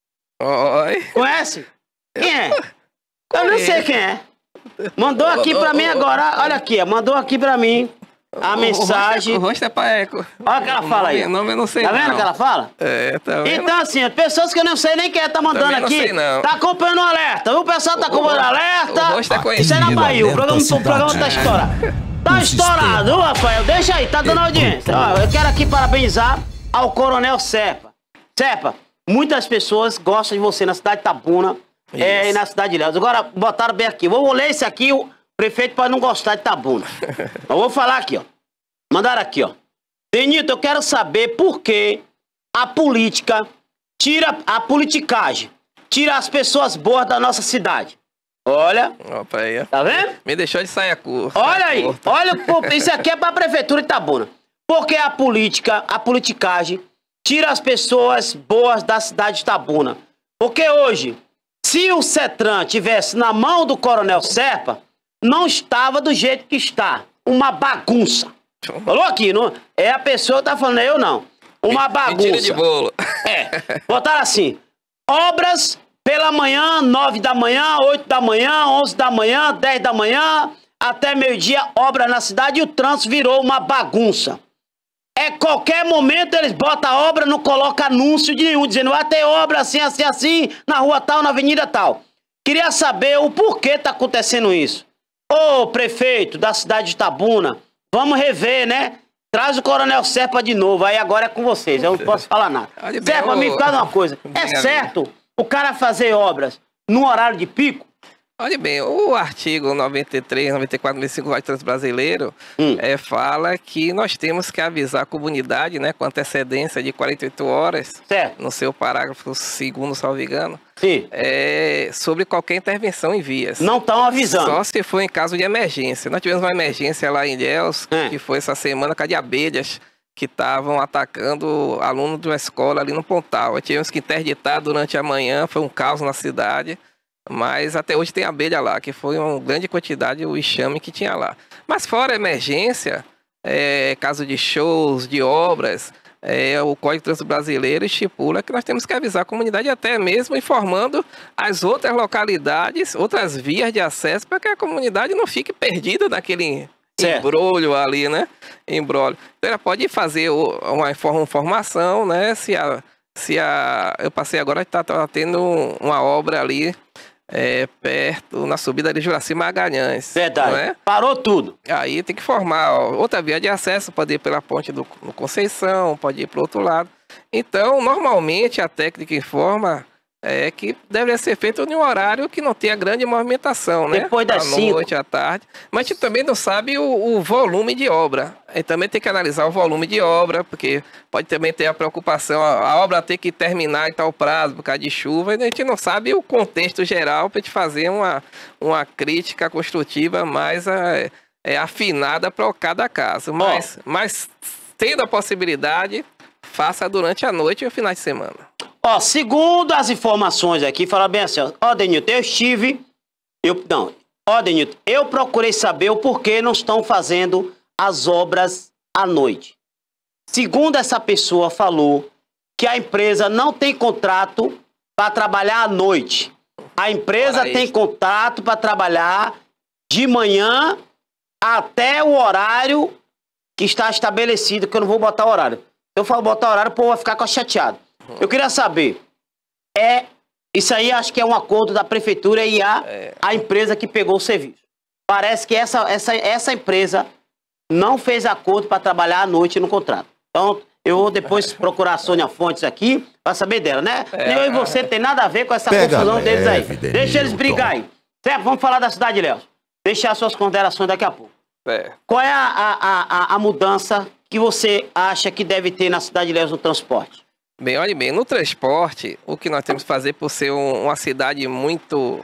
Oi. Conhece? Quem é? Eu não sei quem é. Mandou aqui pra mim agora. Olha aqui, mandou aqui pra mim a mensagem. O rosto é pra eco. Olha o que ela fala aí. O nome eu não sei. Tá vendo o que ela fala? Tá vendo? Então, assim, as pessoas que eu não sei nem quem é, tá mandando também não aqui. Sei, não. Tá acompanhando o alerta. O pessoal tá acompanhando o alerta. O rosto é conhecido. Isso é na Bahia. O programa tá estourado. Tá estourado, Rafael. Deixa aí, tá dando audiência. Ó, eu quero aqui parabenizar ao Coronel Serpa. Serpa, muitas pessoas gostam de você na cidade de Itabuna e na cidade de Ilhéus. Agora, botaram bem aqui. Vou ler esse aqui, o prefeito pode não gostar de Itabuna. Eu vou falar aqui, ó. Mandaram aqui, ó. Denilton, eu quero saber por que a política tira a politicagem, tira as pessoas boas da nossa cidade. Olha. Opa, aí. Tá vendo? Me deixou de saia curta. Olha aí. Olha, isso aqui é pra prefeitura de Itabuna. Porque a politicagem tira as pessoas boas da cidade de Itabuna. Porque hoje, se o CETRAN tivesse na mão do Coronel Serpa, não estava do jeito que está. Uma bagunça. Falou aqui, não? É a pessoa que tá falando, eu não. Uma bagunça. Mentira de bolo. Botaram assim, obras pela manhã, 9 da manhã, 8 da manhã, 11 da manhã, 10 da manhã, até meio-dia, obras na cidade e o trânsito virou uma bagunça. Qualquer momento eles botam a obra, não colocam anúncio de nenhum, dizendo vai ter obra assim, assim, assim, na rua tal, na avenida tal. Queria saber o porquê tá acontecendo isso. Ô, prefeito da cidade de Itabuna, vamos rever, né? Traz o Coronel Serpa de novo, aí agora é com vocês, eu não posso falar nada. Serpa, me fala uma coisa, é certo o cara fazer obras no horário de pico? Olha bem, o artigo 93, 94, 95 do Código de Trânsito Brasileiro fala que nós temos que avisar a comunidade, né, com antecedência de 48 horas, no seu parágrafo 2º, salvo engano, sobre qualquer intervenção em vias. Não estão avisando. Só se for em caso de emergência. Nós tivemos uma emergência lá em Ilhéus, que foi essa semana, com a de abelhas, que estavam atacando alunos de uma escola ali no Pontal. Tivemos que interditar durante a manhã, foi um caos na cidade. Mas até hoje tem abelha lá, que foi uma grande quantidade o enxame que tinha lá. Mas fora emergência, caso de shows, de obras, o Código de Trânsito Brasileiro estipula que nós temos que avisar a comunidade, até mesmo informando as outras localidades, outras vias de acesso, para que a comunidade não fique perdida naquele embrolho ali, né? Embrolho. Então ela pode fazer uma informação, né? Eu passei agora, está tendo uma obra ali, perto, na subida de Juraci Magalhães. Verdade. Não é? Parou tudo. Aí tem que formar outra via de acesso, pode ir pela ponte do Conceição, pode ir para o outro lado. Então, normalmente, a técnica informa que deveria ser feito em um horário que não tenha grande movimentação, né? Depois das 5. À noite, à tarde. Mas a gente também não sabe o volume de obra. A gente também tem que analisar o volume de obra, porque pode também ter a preocupação, a obra ter que terminar em tal prazo por causa de chuva, e a gente não sabe o contexto geral para a gente fazer uma crítica construtiva mais afinada para cada caso. Mas tendo a possibilidade, faça durante a noite e o final de semana. Ó, segundo as informações aqui, fala bem assim, ó, Denilton, Denilton, eu procurei saber o porquê não estão fazendo as obras à noite. Segundo essa pessoa falou que a empresa não tem contrato para trabalhar à noite. A empresa tem contrato para trabalhar de manhã até o horário que está estabelecido, que eu não vou botar horário. Se eu for botar horário, o povo vai ficar chateado. Eu queria saber, isso aí acho que é um acordo da prefeitura e a empresa que pegou o serviço. Parece que essa empresa não fez acordo para trabalhar à noite no contrato. Então, eu vou depois procurar a Sônia Fontes aqui para saber dela, né? Eu e você tem nada a ver com essa confusão deles aí. Deixa eles brigar aí. Certo? Vamos falar da cidade de Ilhéus. Deixar suas considerações daqui a pouco. Qual é a mudança que você acha que deve ter na cidade de Ilhéus no transporte? Bem, olha bem, no transporte, o que nós temos que fazer por ser uma cidade muito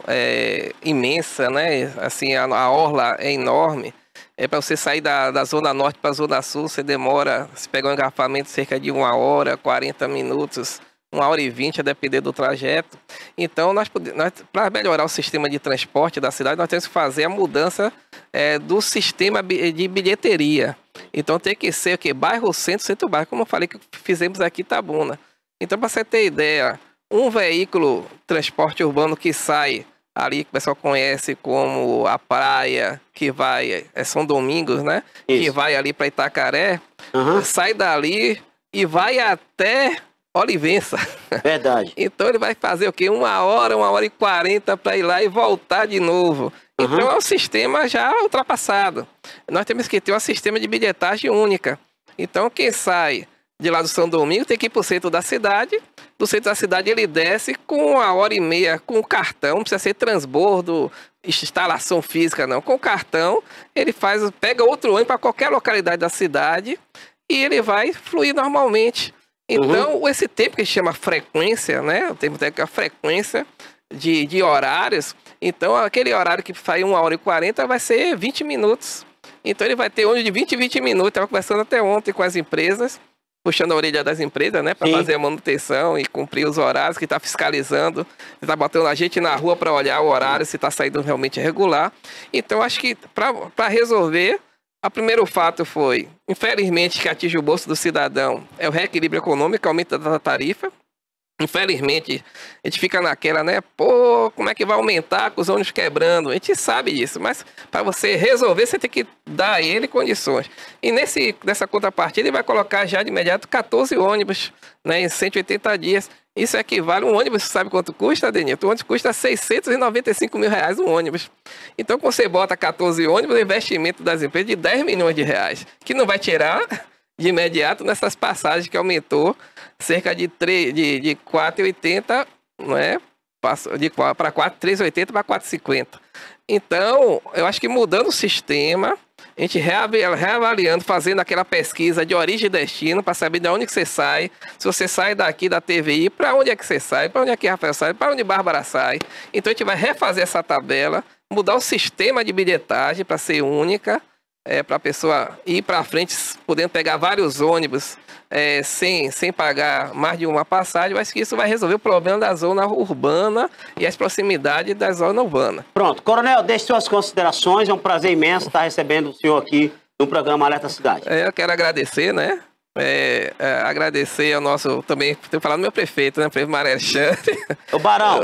imensa, né? Assim, a orla é enorme. Para você sair da Zona Norte para a Zona Sul, você demora, se pegar um engarrafamento, cerca de 1 hora, 40 minutos, 1h20, a depender do trajeto. Então, para melhorar o sistema de transporte da cidade, nós temos que fazer a mudança do sistema de bilheteria. Então, tem que ser o quê? Bairro centro, centro-bairro, como eu falei que fizemos aqui em Itabuna. Então, para você ter ideia, um veículo transporte urbano que sai ali, que o pessoal conhece como a praia, que vai, São Domingos, né? Isso. Que vai ali para Itacaré, sai dali e vai até Olivença. Verdade. Então ele vai fazer o quê? 1 hora, 1h40 para ir lá e voltar de novo. Então é um sistema já ultrapassado. Nós temos que ter um sistema de bilhetagem única. Então quem sai de lá do São Domingos tem que ir para o centro da cidade. Do centro da cidade ele desce com 1h30 com o cartão, não precisa ser transbordo, instalação física não. Com o cartão ele pega outro ônibus para qualquer localidade da cidade e ele vai fluir normalmente. Então esse tempo que a gente chama frequência, né? O termo técnico é a frequência de horários. Então aquele horário que sai 1h40 vai ser 20 minutos. Então ele vai ter ônibus de 20 minutos. Estava conversando até ontem com as empresas, puxando a orelha das empresas, né, para fazer a manutenção e cumprir os horários, que está fiscalizando, está botando a gente na rua para olhar o horário, se está saindo realmente regular. Então, acho que para resolver, o primeiro fato foi, infelizmente, que atinge o bolso do cidadão, é o reequilíbrio econômico, aumento da tarifa. Infelizmente, a gente fica naquela, né? Pô, como é que vai aumentar com os ônibus quebrando? A gente sabe disso, mas para você resolver, você tem que dar a ele condições. E nessa contrapartida, ele vai colocar já de imediato 14 ônibus, né, em 180 dias. Isso equivale, um ônibus, sabe quanto custa, Denilton? O ônibus custa R$695 mil um ônibus. Então, quando você bota 14 ônibus, o investimento das empresas de R$10 milhões, que não vai tirar de imediato nessas passagens que aumentou cerca de 4,80, não é? Passou para 3,80 para 4,50. Então, eu acho que mudando o sistema, a gente reavaliando, fazendo aquela pesquisa de origem e destino para saber de onde que você sai. Se você sai daqui da TVI, para onde é que você sai? Para onde é que Rafael sai? Para onde Bárbara sai? Então, a gente vai refazer essa tabela, mudar o sistema de bilhetagem para ser única, para a pessoa ir para frente, podendo pegar vários ônibus sem pagar mais de uma passagem. Mas que isso vai resolver o problema da zona urbana e as proximidades da zona urbana. Pronto. Coronel, deixe suas considerações. É um prazer imenso estar recebendo o senhor aqui no programa Alerta Cidade. Eu quero agradecer, né? Agradecer ao nosso, também, tenho falado do meu prefeito, né? Prefeito Mário Alexandre. O Barão.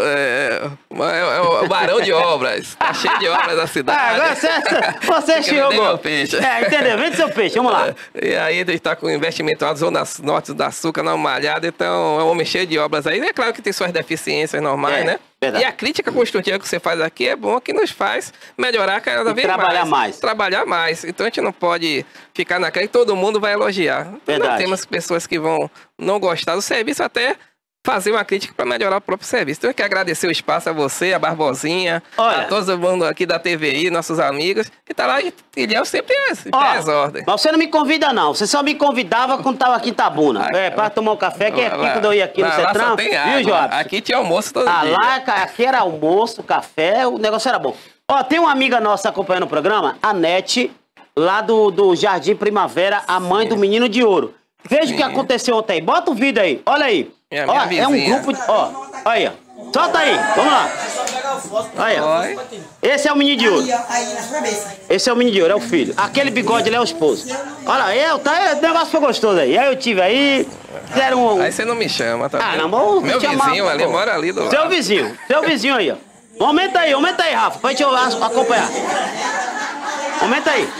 O Barão de Obras. Tá cheio de obras da cidade. Você chegou. Entendeu? Vende seu peixe, vamos lá. E aí ele está com investimento na Zona Norte do Açúcar, na Malhada, então é um homem cheio de obras aí. É claro que tem suas deficiências normais, né? Verdade. E a crítica construtiva que você faz aqui é bom, que nos faz melhorar cada vez mais. Trabalhar mais. Então a gente não pode ficar naquela que todo mundo vai elogiar. Não temos pessoas que vão não gostar do serviço, até fazer uma crítica para melhorar o próprio serviço. Então eu quero agradecer o espaço a você, a Barbosinha, a todo mundo aqui da TVI, nossos amigos, que tá lá e eu sempre as ordens. Mas você não me convida não, você só me convidava quando tava aqui em Itabuna, para tomar um café, que é pico de eu ir aqui no Centrão, viu, Jorge? Aqui tinha almoço todo dia. Lá, aqui era almoço, café, o negócio era bom. Ó, tem uma amiga nossa acompanhando o programa, a Nete, lá do Jardim Primavera, a mãe do Menino de Ouro. Veja o que aconteceu ontem. Bota o vídeo aí. Olha aí. Ó, é um grupo de... Ó, aí, ó. Solta aí, vamos lá. Aí, ó. Esse é o menino de ouro. Esse é o menino de ouro, é o filho. Aquele bigode ali é o esposo. Olha lá, o negócio foi gostoso aí. Aí eu tive aí, fizeram um... Aí você não me chama, tá? Ah, não, vou meu vizinho ali, mora ali do lado. Seu vizinho aí, ó. Aumenta aí, Rafa, pra gente acompanhar. Aumenta aí.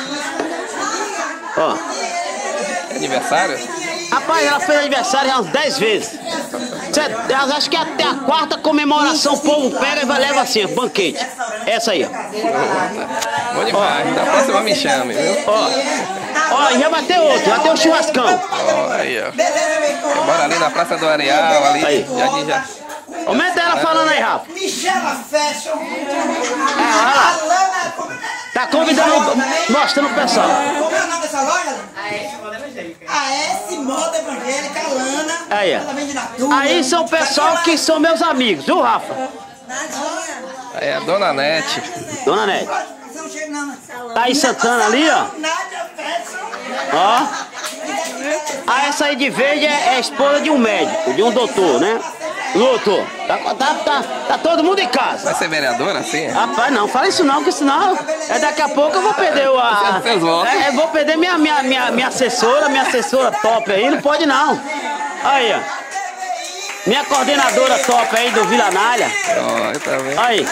Ó. Aniversário? Rapaz, ela fez aniversário já umas 10 vezes. Acho que até a quarta comemoração o povo pega e vai leva assim, banquete. Essa aí, ó. Bom demais, da próxima me chame, viu? Ó, e já vai ter outro, vai ter um churrascão. Ó, aí, ó. Bora ali na Praça do Areal, ali. Aí. Já. Aumenta ela falando aí, Rafa. Michela Fashion. Olha lá. Tá convidando, mostrando o pessoal. Como é o nome dessa loja? AS Moda Evangélica, Alana. Aí, ó. Aí são o pessoal que são meus amigos, viu, Rafa? É a Dona Nete. Dona Nete. Tá aí Santana ali, ó. Ó. Ah, essa aí de verde é esposa de um médico, de um doutor, né? Doutor, tá todo mundo em casa. Vai ser vereadora, assim? Rapaz, não, fala isso não, porque senão daqui a pouco eu vou perder eu vou perder minha assessora top aí, não pode não. Aí, ó. Minha coordenadora top aí do Vila Nalha. Tá vendo? Aí.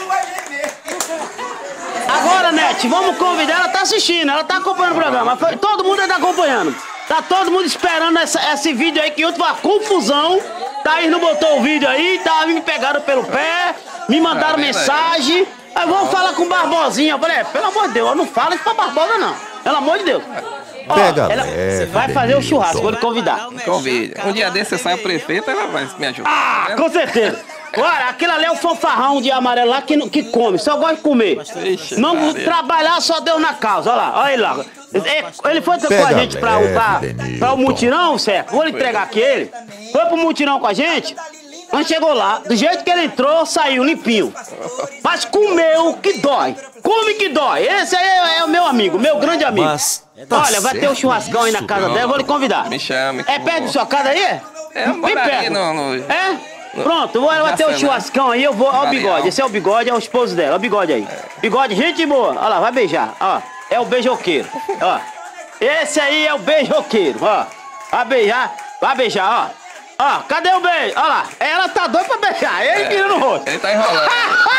Agora, Nete, vamos convidar, ela tá assistindo, ela tá acompanhando o programa. Todo mundo aí tá acompanhando. Tá todo mundo esperando esse vídeo aí, que ontem foi uma confusão. Thaís não botou o vídeo aí, me pegaram pelo pé, me mandaram mensagem. Aí vamos falar com o Barbosinha. Eu falei, pelo amor de Deus, não fala isso pra Barbosa não. Pelo amor de Deus. Ela vai fazer o churrasco, vou lhe convidar. Convide. Um dia desse você sai o prefeito, ela vai me ajudar. Ah, com certeza. Olha, aquele ali é o fanfarrão de amarelo lá que come, só gosta de comer. Não trabalhar, só Deus na causa. Olha lá, olha ele lá. Ele foi com a gente pra o mutirão, certo? Vou lhe entregar aqui ele. Foi pro mutirão com a gente. Quando chegou lá, do jeito que ele entrou, saiu limpinho. Mas comeu que dói. Come que dói. Esse aí é o meu amigo, meu grande amigo. Olha, vai ter um churrascão aí na casa dela, vou lhe convidar. Me chame. É perto da sua casa aí, é? Bem perto. É? Pronto, vai ter um churrascão aí, eu vou. Ó o bigode, esse é o bigode, é o esposo dela, ó o bigode aí. Bigode, gente boa. Olha lá, vai beijar, ó. É o beijoqueiro, ó. Esse aí é o beijoqueiro, ó. Vai beijar, ó. Ó, cadê o beijo? Olha lá, ela tá doida pra beijar, ele vira no rosto. Ele tá enrolando.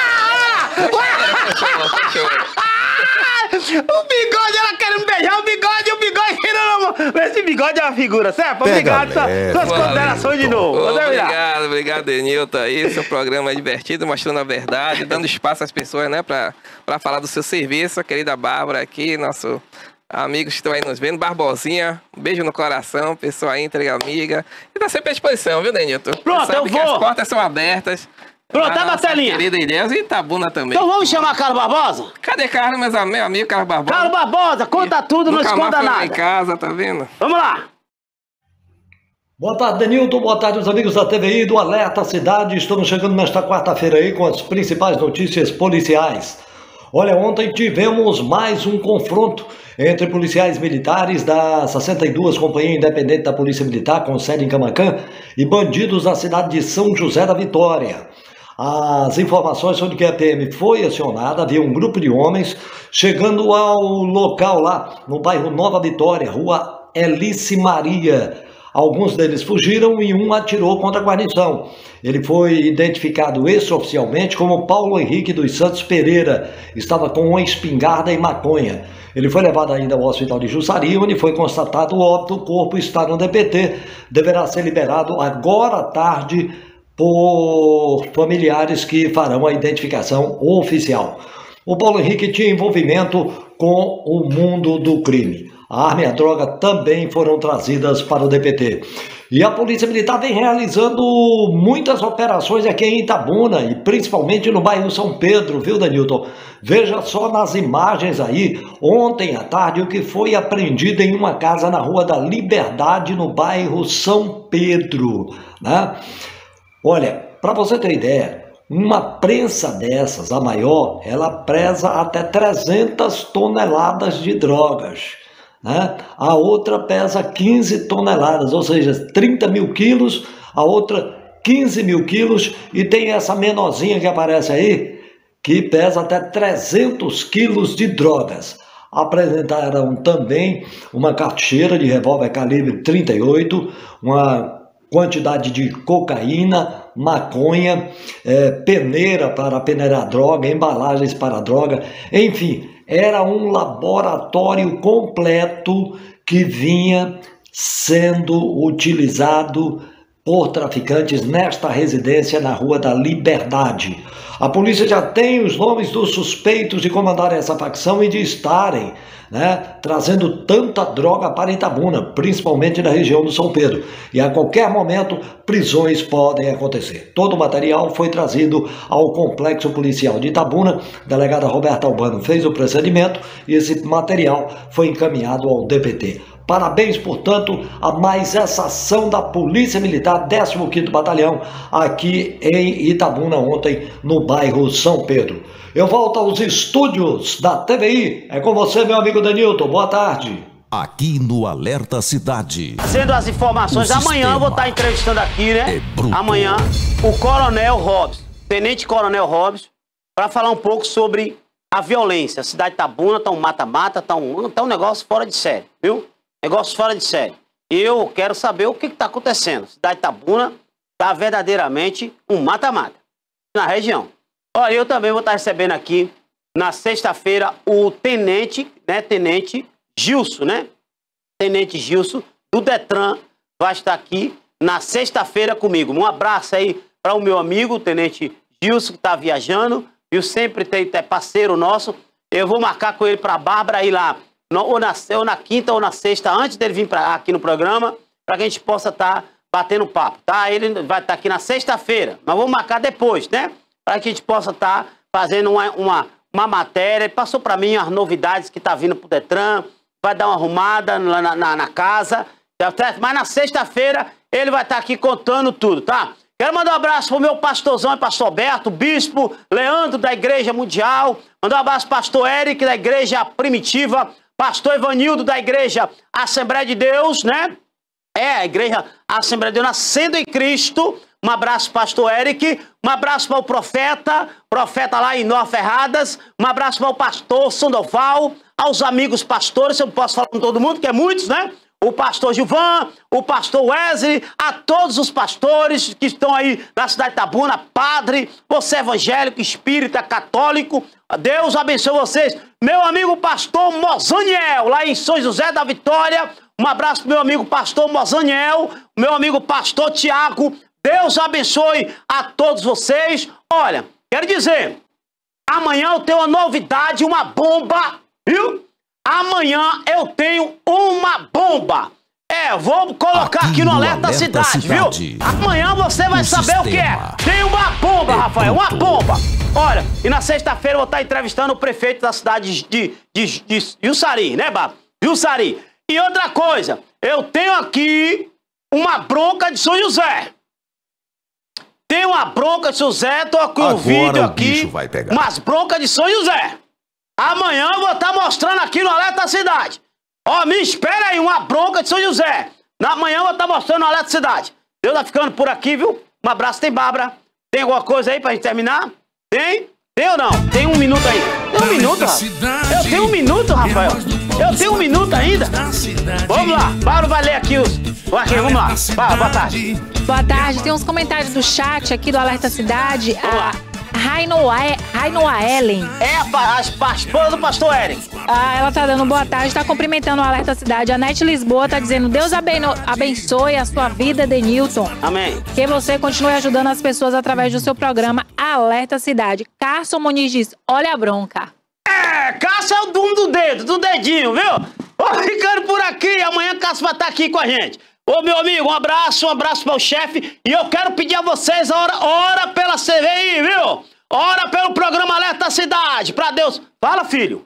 O bigode, ela querendo beijar o bigode querendo. Esse bigode é uma figura, certo? Obrigado, suas considerações de novo. Obrigado, Denilton. Aí, seu programa é divertido, mostrando a verdade, dando espaço às pessoas, né, pra falar do seu serviço. A querida Bárbara aqui, nosso amigos que estão aí nos vendo, Barbosinha, um beijo no coração, pessoa aí, entrega amiga. E tá sempre à disposição, viu, Denilton? Pronto, eu vou. As portas são abertas. Pronto, tá na telinha. Querida Ilhéus e Itabuna também. Então vamos chamar Carlos Barbosa? Cadê Carlos, meu amigo Carlos Barbosa? Carlos Barbosa, conta tudo, não esconda nada. Em casa, tá vendo? Vamos lá. Boa tarde, Denilton. Boa tarde, os amigos da TVI do Alerta Cidade. Estamos chegando nesta quarta-feira aí com as principais notícias policiais. Olha, ontem tivemos mais um confronto entre policiais militares da 62ª Companhia Independente da Polícia Militar, com sede em Camaquã, e bandidos da cidade de São José da Vitória. As informações são de que a PM foi acionada, havia um grupo de homens chegando ao local lá, no bairro Nova Vitória, rua Elice Maria. Alguns deles fugiram e um atirou contra a guarnição. Ele foi identificado extraoficialmente como Paulo Henrique dos Santos Pereira. Estava com uma espingarda e maconha. Ele foi levado ainda ao hospital de Jussari, onde foi constatado o óbito. O corpo está no DPT. Deverá ser liberado agora à tarde por familiares que farão a identificação oficial. O Paulo Henrique tinha envolvimento com o mundo do crime. A arma e a droga também foram trazidas para o DPT. E a Polícia Militar vem realizando muitas operações aqui em Itabuna, e principalmente no bairro São Pedro, viu, Denilton? Veja só nas imagens aí, ontem à tarde, o que foi apreendido em uma casa na Rua da Liberdade, no bairro São Pedro, né? Olha, para você ter ideia, uma prensa dessas, a maior, ela pesa até 300 toneladas de drogas. né? A outra pesa 15 toneladas, ou seja, 30 mil quilos, a outra 15 mil quilos, e tem essa menorzinha que aparece aí, que pesa até 300 quilos de drogas. Apresentaram também uma cartucheira de revólver calibre 38, uma quantidade de cocaína, maconha, peneira para peneirar droga, embalagens para droga, enfim, era um laboratório completo que vinha sendo utilizado por traficantes nesta residência na Rua da Liberdade. A polícia já tem os nomes dos suspeitos de comandarem essa facção e de estarem, trazendo tanta droga para Itabuna, principalmente na região do São Pedro. E a qualquer momento, prisões podem acontecer. Todo o material foi trazido ao Complexo Policial de Itabuna. A delegada Roberta Albano fez o procedimento e esse material foi encaminhado ao DPT. Parabéns, portanto, a mais essa ação da Polícia Militar 15º Batalhão aqui em Itabuna ontem, no bairro São Pedro. Eu volto aos estúdios da TVI. É com você, meu amigo Denilton. Boa tarde. Aqui no Alerta Cidade. Fazendo as informações, amanhã eu vou estar entrevistando aqui, né? Amanhã, o Coronel Robson, Tenente Coronel Robson, para falar um pouco sobre a violência. A cidade de Itabuna tá um mata-mata, tá um negócio fora de série, viu? Negócio fora de série. Eu quero saber o que está acontecendo. A cidade de Itabuna está verdadeiramente um mata-mata na região. Olha, eu também vou estar recebendo aqui na sexta-feira o Tenente Gilson, Tenente Gilson do Detran vai estar aqui na sexta-feira comigo. Um abraço aí para o meu amigo, o Tenente Gilson, que está viajando, e sempre é parceiro nosso. Eu vou marcar com ele para a Bárbara ir lá, ou na quinta ou na sexta, antes dele vir aqui no programa, para que a gente possa estar batendo papo, tá? Ele vai estar aqui na sexta-feira, mas vamos marcar depois, né? Para que a gente possa estar fazendo uma matéria. Ele passou para mim as novidades que tá vindo pro Detran, vai dar uma arrumada na casa, mas na sexta-feira ele vai estar aqui contando tudo, tá? Quero mandar um abraço pro meu pastorzão, pastor Alberto, bispo Leandro da Igreja Mundial, mandar um abraço pro pastor Eric da Igreja Primitiva, pastor Evanildo da Igreja Assembleia de Deus, né? A Igreja Assembleia de Deus Nascendo em Cristo. Um abraço, pastor Eric. Um abraço para o profeta lá em Nova Ferradas. Um abraço para o pastor Sandoval, aos amigos pastores, eu não posso falar com todo mundo, que é muitos, né? O pastor Gilvan, o pastor Wesley, a todos os pastores que estão aí na cidade de Itabuna, padre, você evangélico, espírita, católico, Deus abençoe vocês. Meu amigo pastor Mozaniel, lá em São José da Vitória, um abraço pro meu amigo pastor Mozaniel, meu amigo pastor Tiago, Deus abençoe a todos vocês. Olha, quero dizer, amanhã eu tenho uma novidade, uma bomba, viu? Amanhã eu tenho uma bomba. Vou colocar aqui no Alerta Cidade, viu? Amanhã você vai saber o que é. Tem uma bomba, Rafael, uma bomba. Olha, e na sexta-feira eu vou estar entrevistando o prefeito da cidade de Jussari, né, Baba? Jussari. E outra coisa, eu tenho aqui uma bronca de São José. Tem uma bronca de São José, tô com o vídeo aqui, umas broncas de São José. Amanhã eu vou estar mostrando aqui no Alerta Cidade. Ó, me espera aí, uma bronca de São José. Amanhã eu vou estar mostrando no Alerta Cidade. Deus tá ficando por aqui, viu? Um abraço, tem Bárbara. Tem alguma coisa aí pra gente terminar? Tem? Tem ou não? Tem um minuto aí. Tem um minuto, Rafael? Eu tenho um minuto, Rafael. Eu tenho um minuto ainda. Vamos lá, Bárbara vai ler aqui os... Aqui, vamos lá. Boa tarde. Boa tarde. Tem uns comentários do chat aqui do Alerta Cidade. Rainoa Ellen. A esposa do pastor Eric. Ela tá dando boa tarde, tá cumprimentando o Alerta Cidade. A Nete Lisboa tá dizendo: Deus abençoe a sua vida, Denilton. Amém. Que você continue ajudando as pessoas através do seu programa Alerta Cidade. Carson Muniz diz: olha a bronca. Cássio é o do dedo, do dedinho, viu? Vou ficando por aqui. Amanhã Cássio vai estar aqui com a gente. Ô, meu amigo, um abraço para o chefe. E eu quero pedir a vocês, ora pela CVI, viu? Ora pelo programa Alerta Cidade, pra Deus. Fala, filho.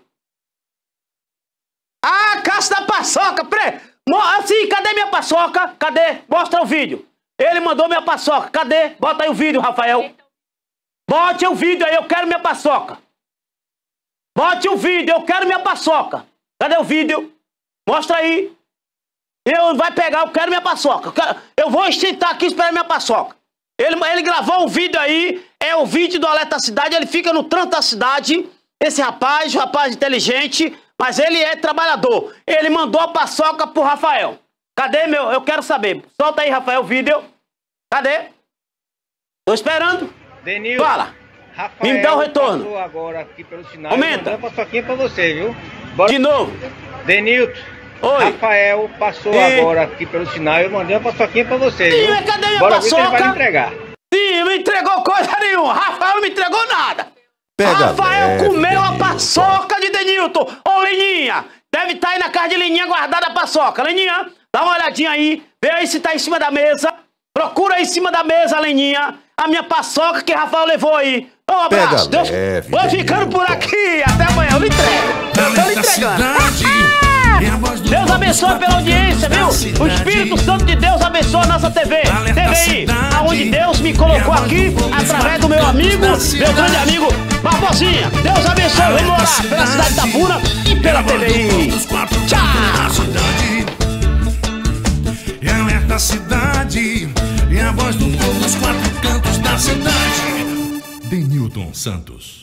Cássio da paçoca, assim, cadê minha paçoca? Cadê? Mostra o vídeo. Ele mandou minha paçoca, cadê? Bota aí o vídeo, Rafael. Bote o vídeo aí, eu quero minha paçoca. Bote o vídeo, eu quero minha paçoca. Cadê o vídeo? Mostra aí. Eu vai pegar, eu quero minha paçoca. Eu vou estar aqui esperando minha paçoca. Ele gravou um vídeo aí, é o vídeo do Alerta Cidade, ele fica no trânsito da cidade. Esse rapaz inteligente, mas ele é trabalhador. Ele mandou a paçoca pro Rafael. Cadê meu? Eu quero saber. Solta aí, Rafael, o vídeo. Cadê? Tô esperando. Denilton. Fala. Rafael, me dá o retorno. Passou agora aqui pelo sinal. Aumenta. Eu mandei uma paçoquinha pra você, viu? Bora. De novo. Denilton. Oi. Rafael passou agora aqui pelo sinal. Eu mandei uma paçoquinha pra você, Sim, viu? mas cadê minha Bora paçoca? ver se ele vai entregar. Sim, não entregou coisa nenhuma. Rafael não me entregou nada. Pega Rafael leve, comeu a paçoca de Denilton. Ô, Leninha, deve estar aí na casa de Leninha guardada a paçoca. Leninha, dá uma olhadinha aí. Vê aí se tá em cima da mesa. Procura aí em cima da mesa, Leninha. A minha paçoca que Rafael levou aí. Um abraço. Pega Deus. leve, Vou ficando por aqui. Até amanhã. Eu lhe entrego. Eu tô lhe entregando. Deus abençoe pela audiência, viu? O Espírito Santo de Deus abençoe a nossa TV. TVI, aonde Deus me colocou aqui, através do meu amigo, meu grande amigo, Barbosinha. Deus abençoe, vamos orar pela cidade de Itapura e pela TVI. Tchau! É Alerta Cidade, é a voz do povo dos quatro cantos da cidade. Denilton Santos.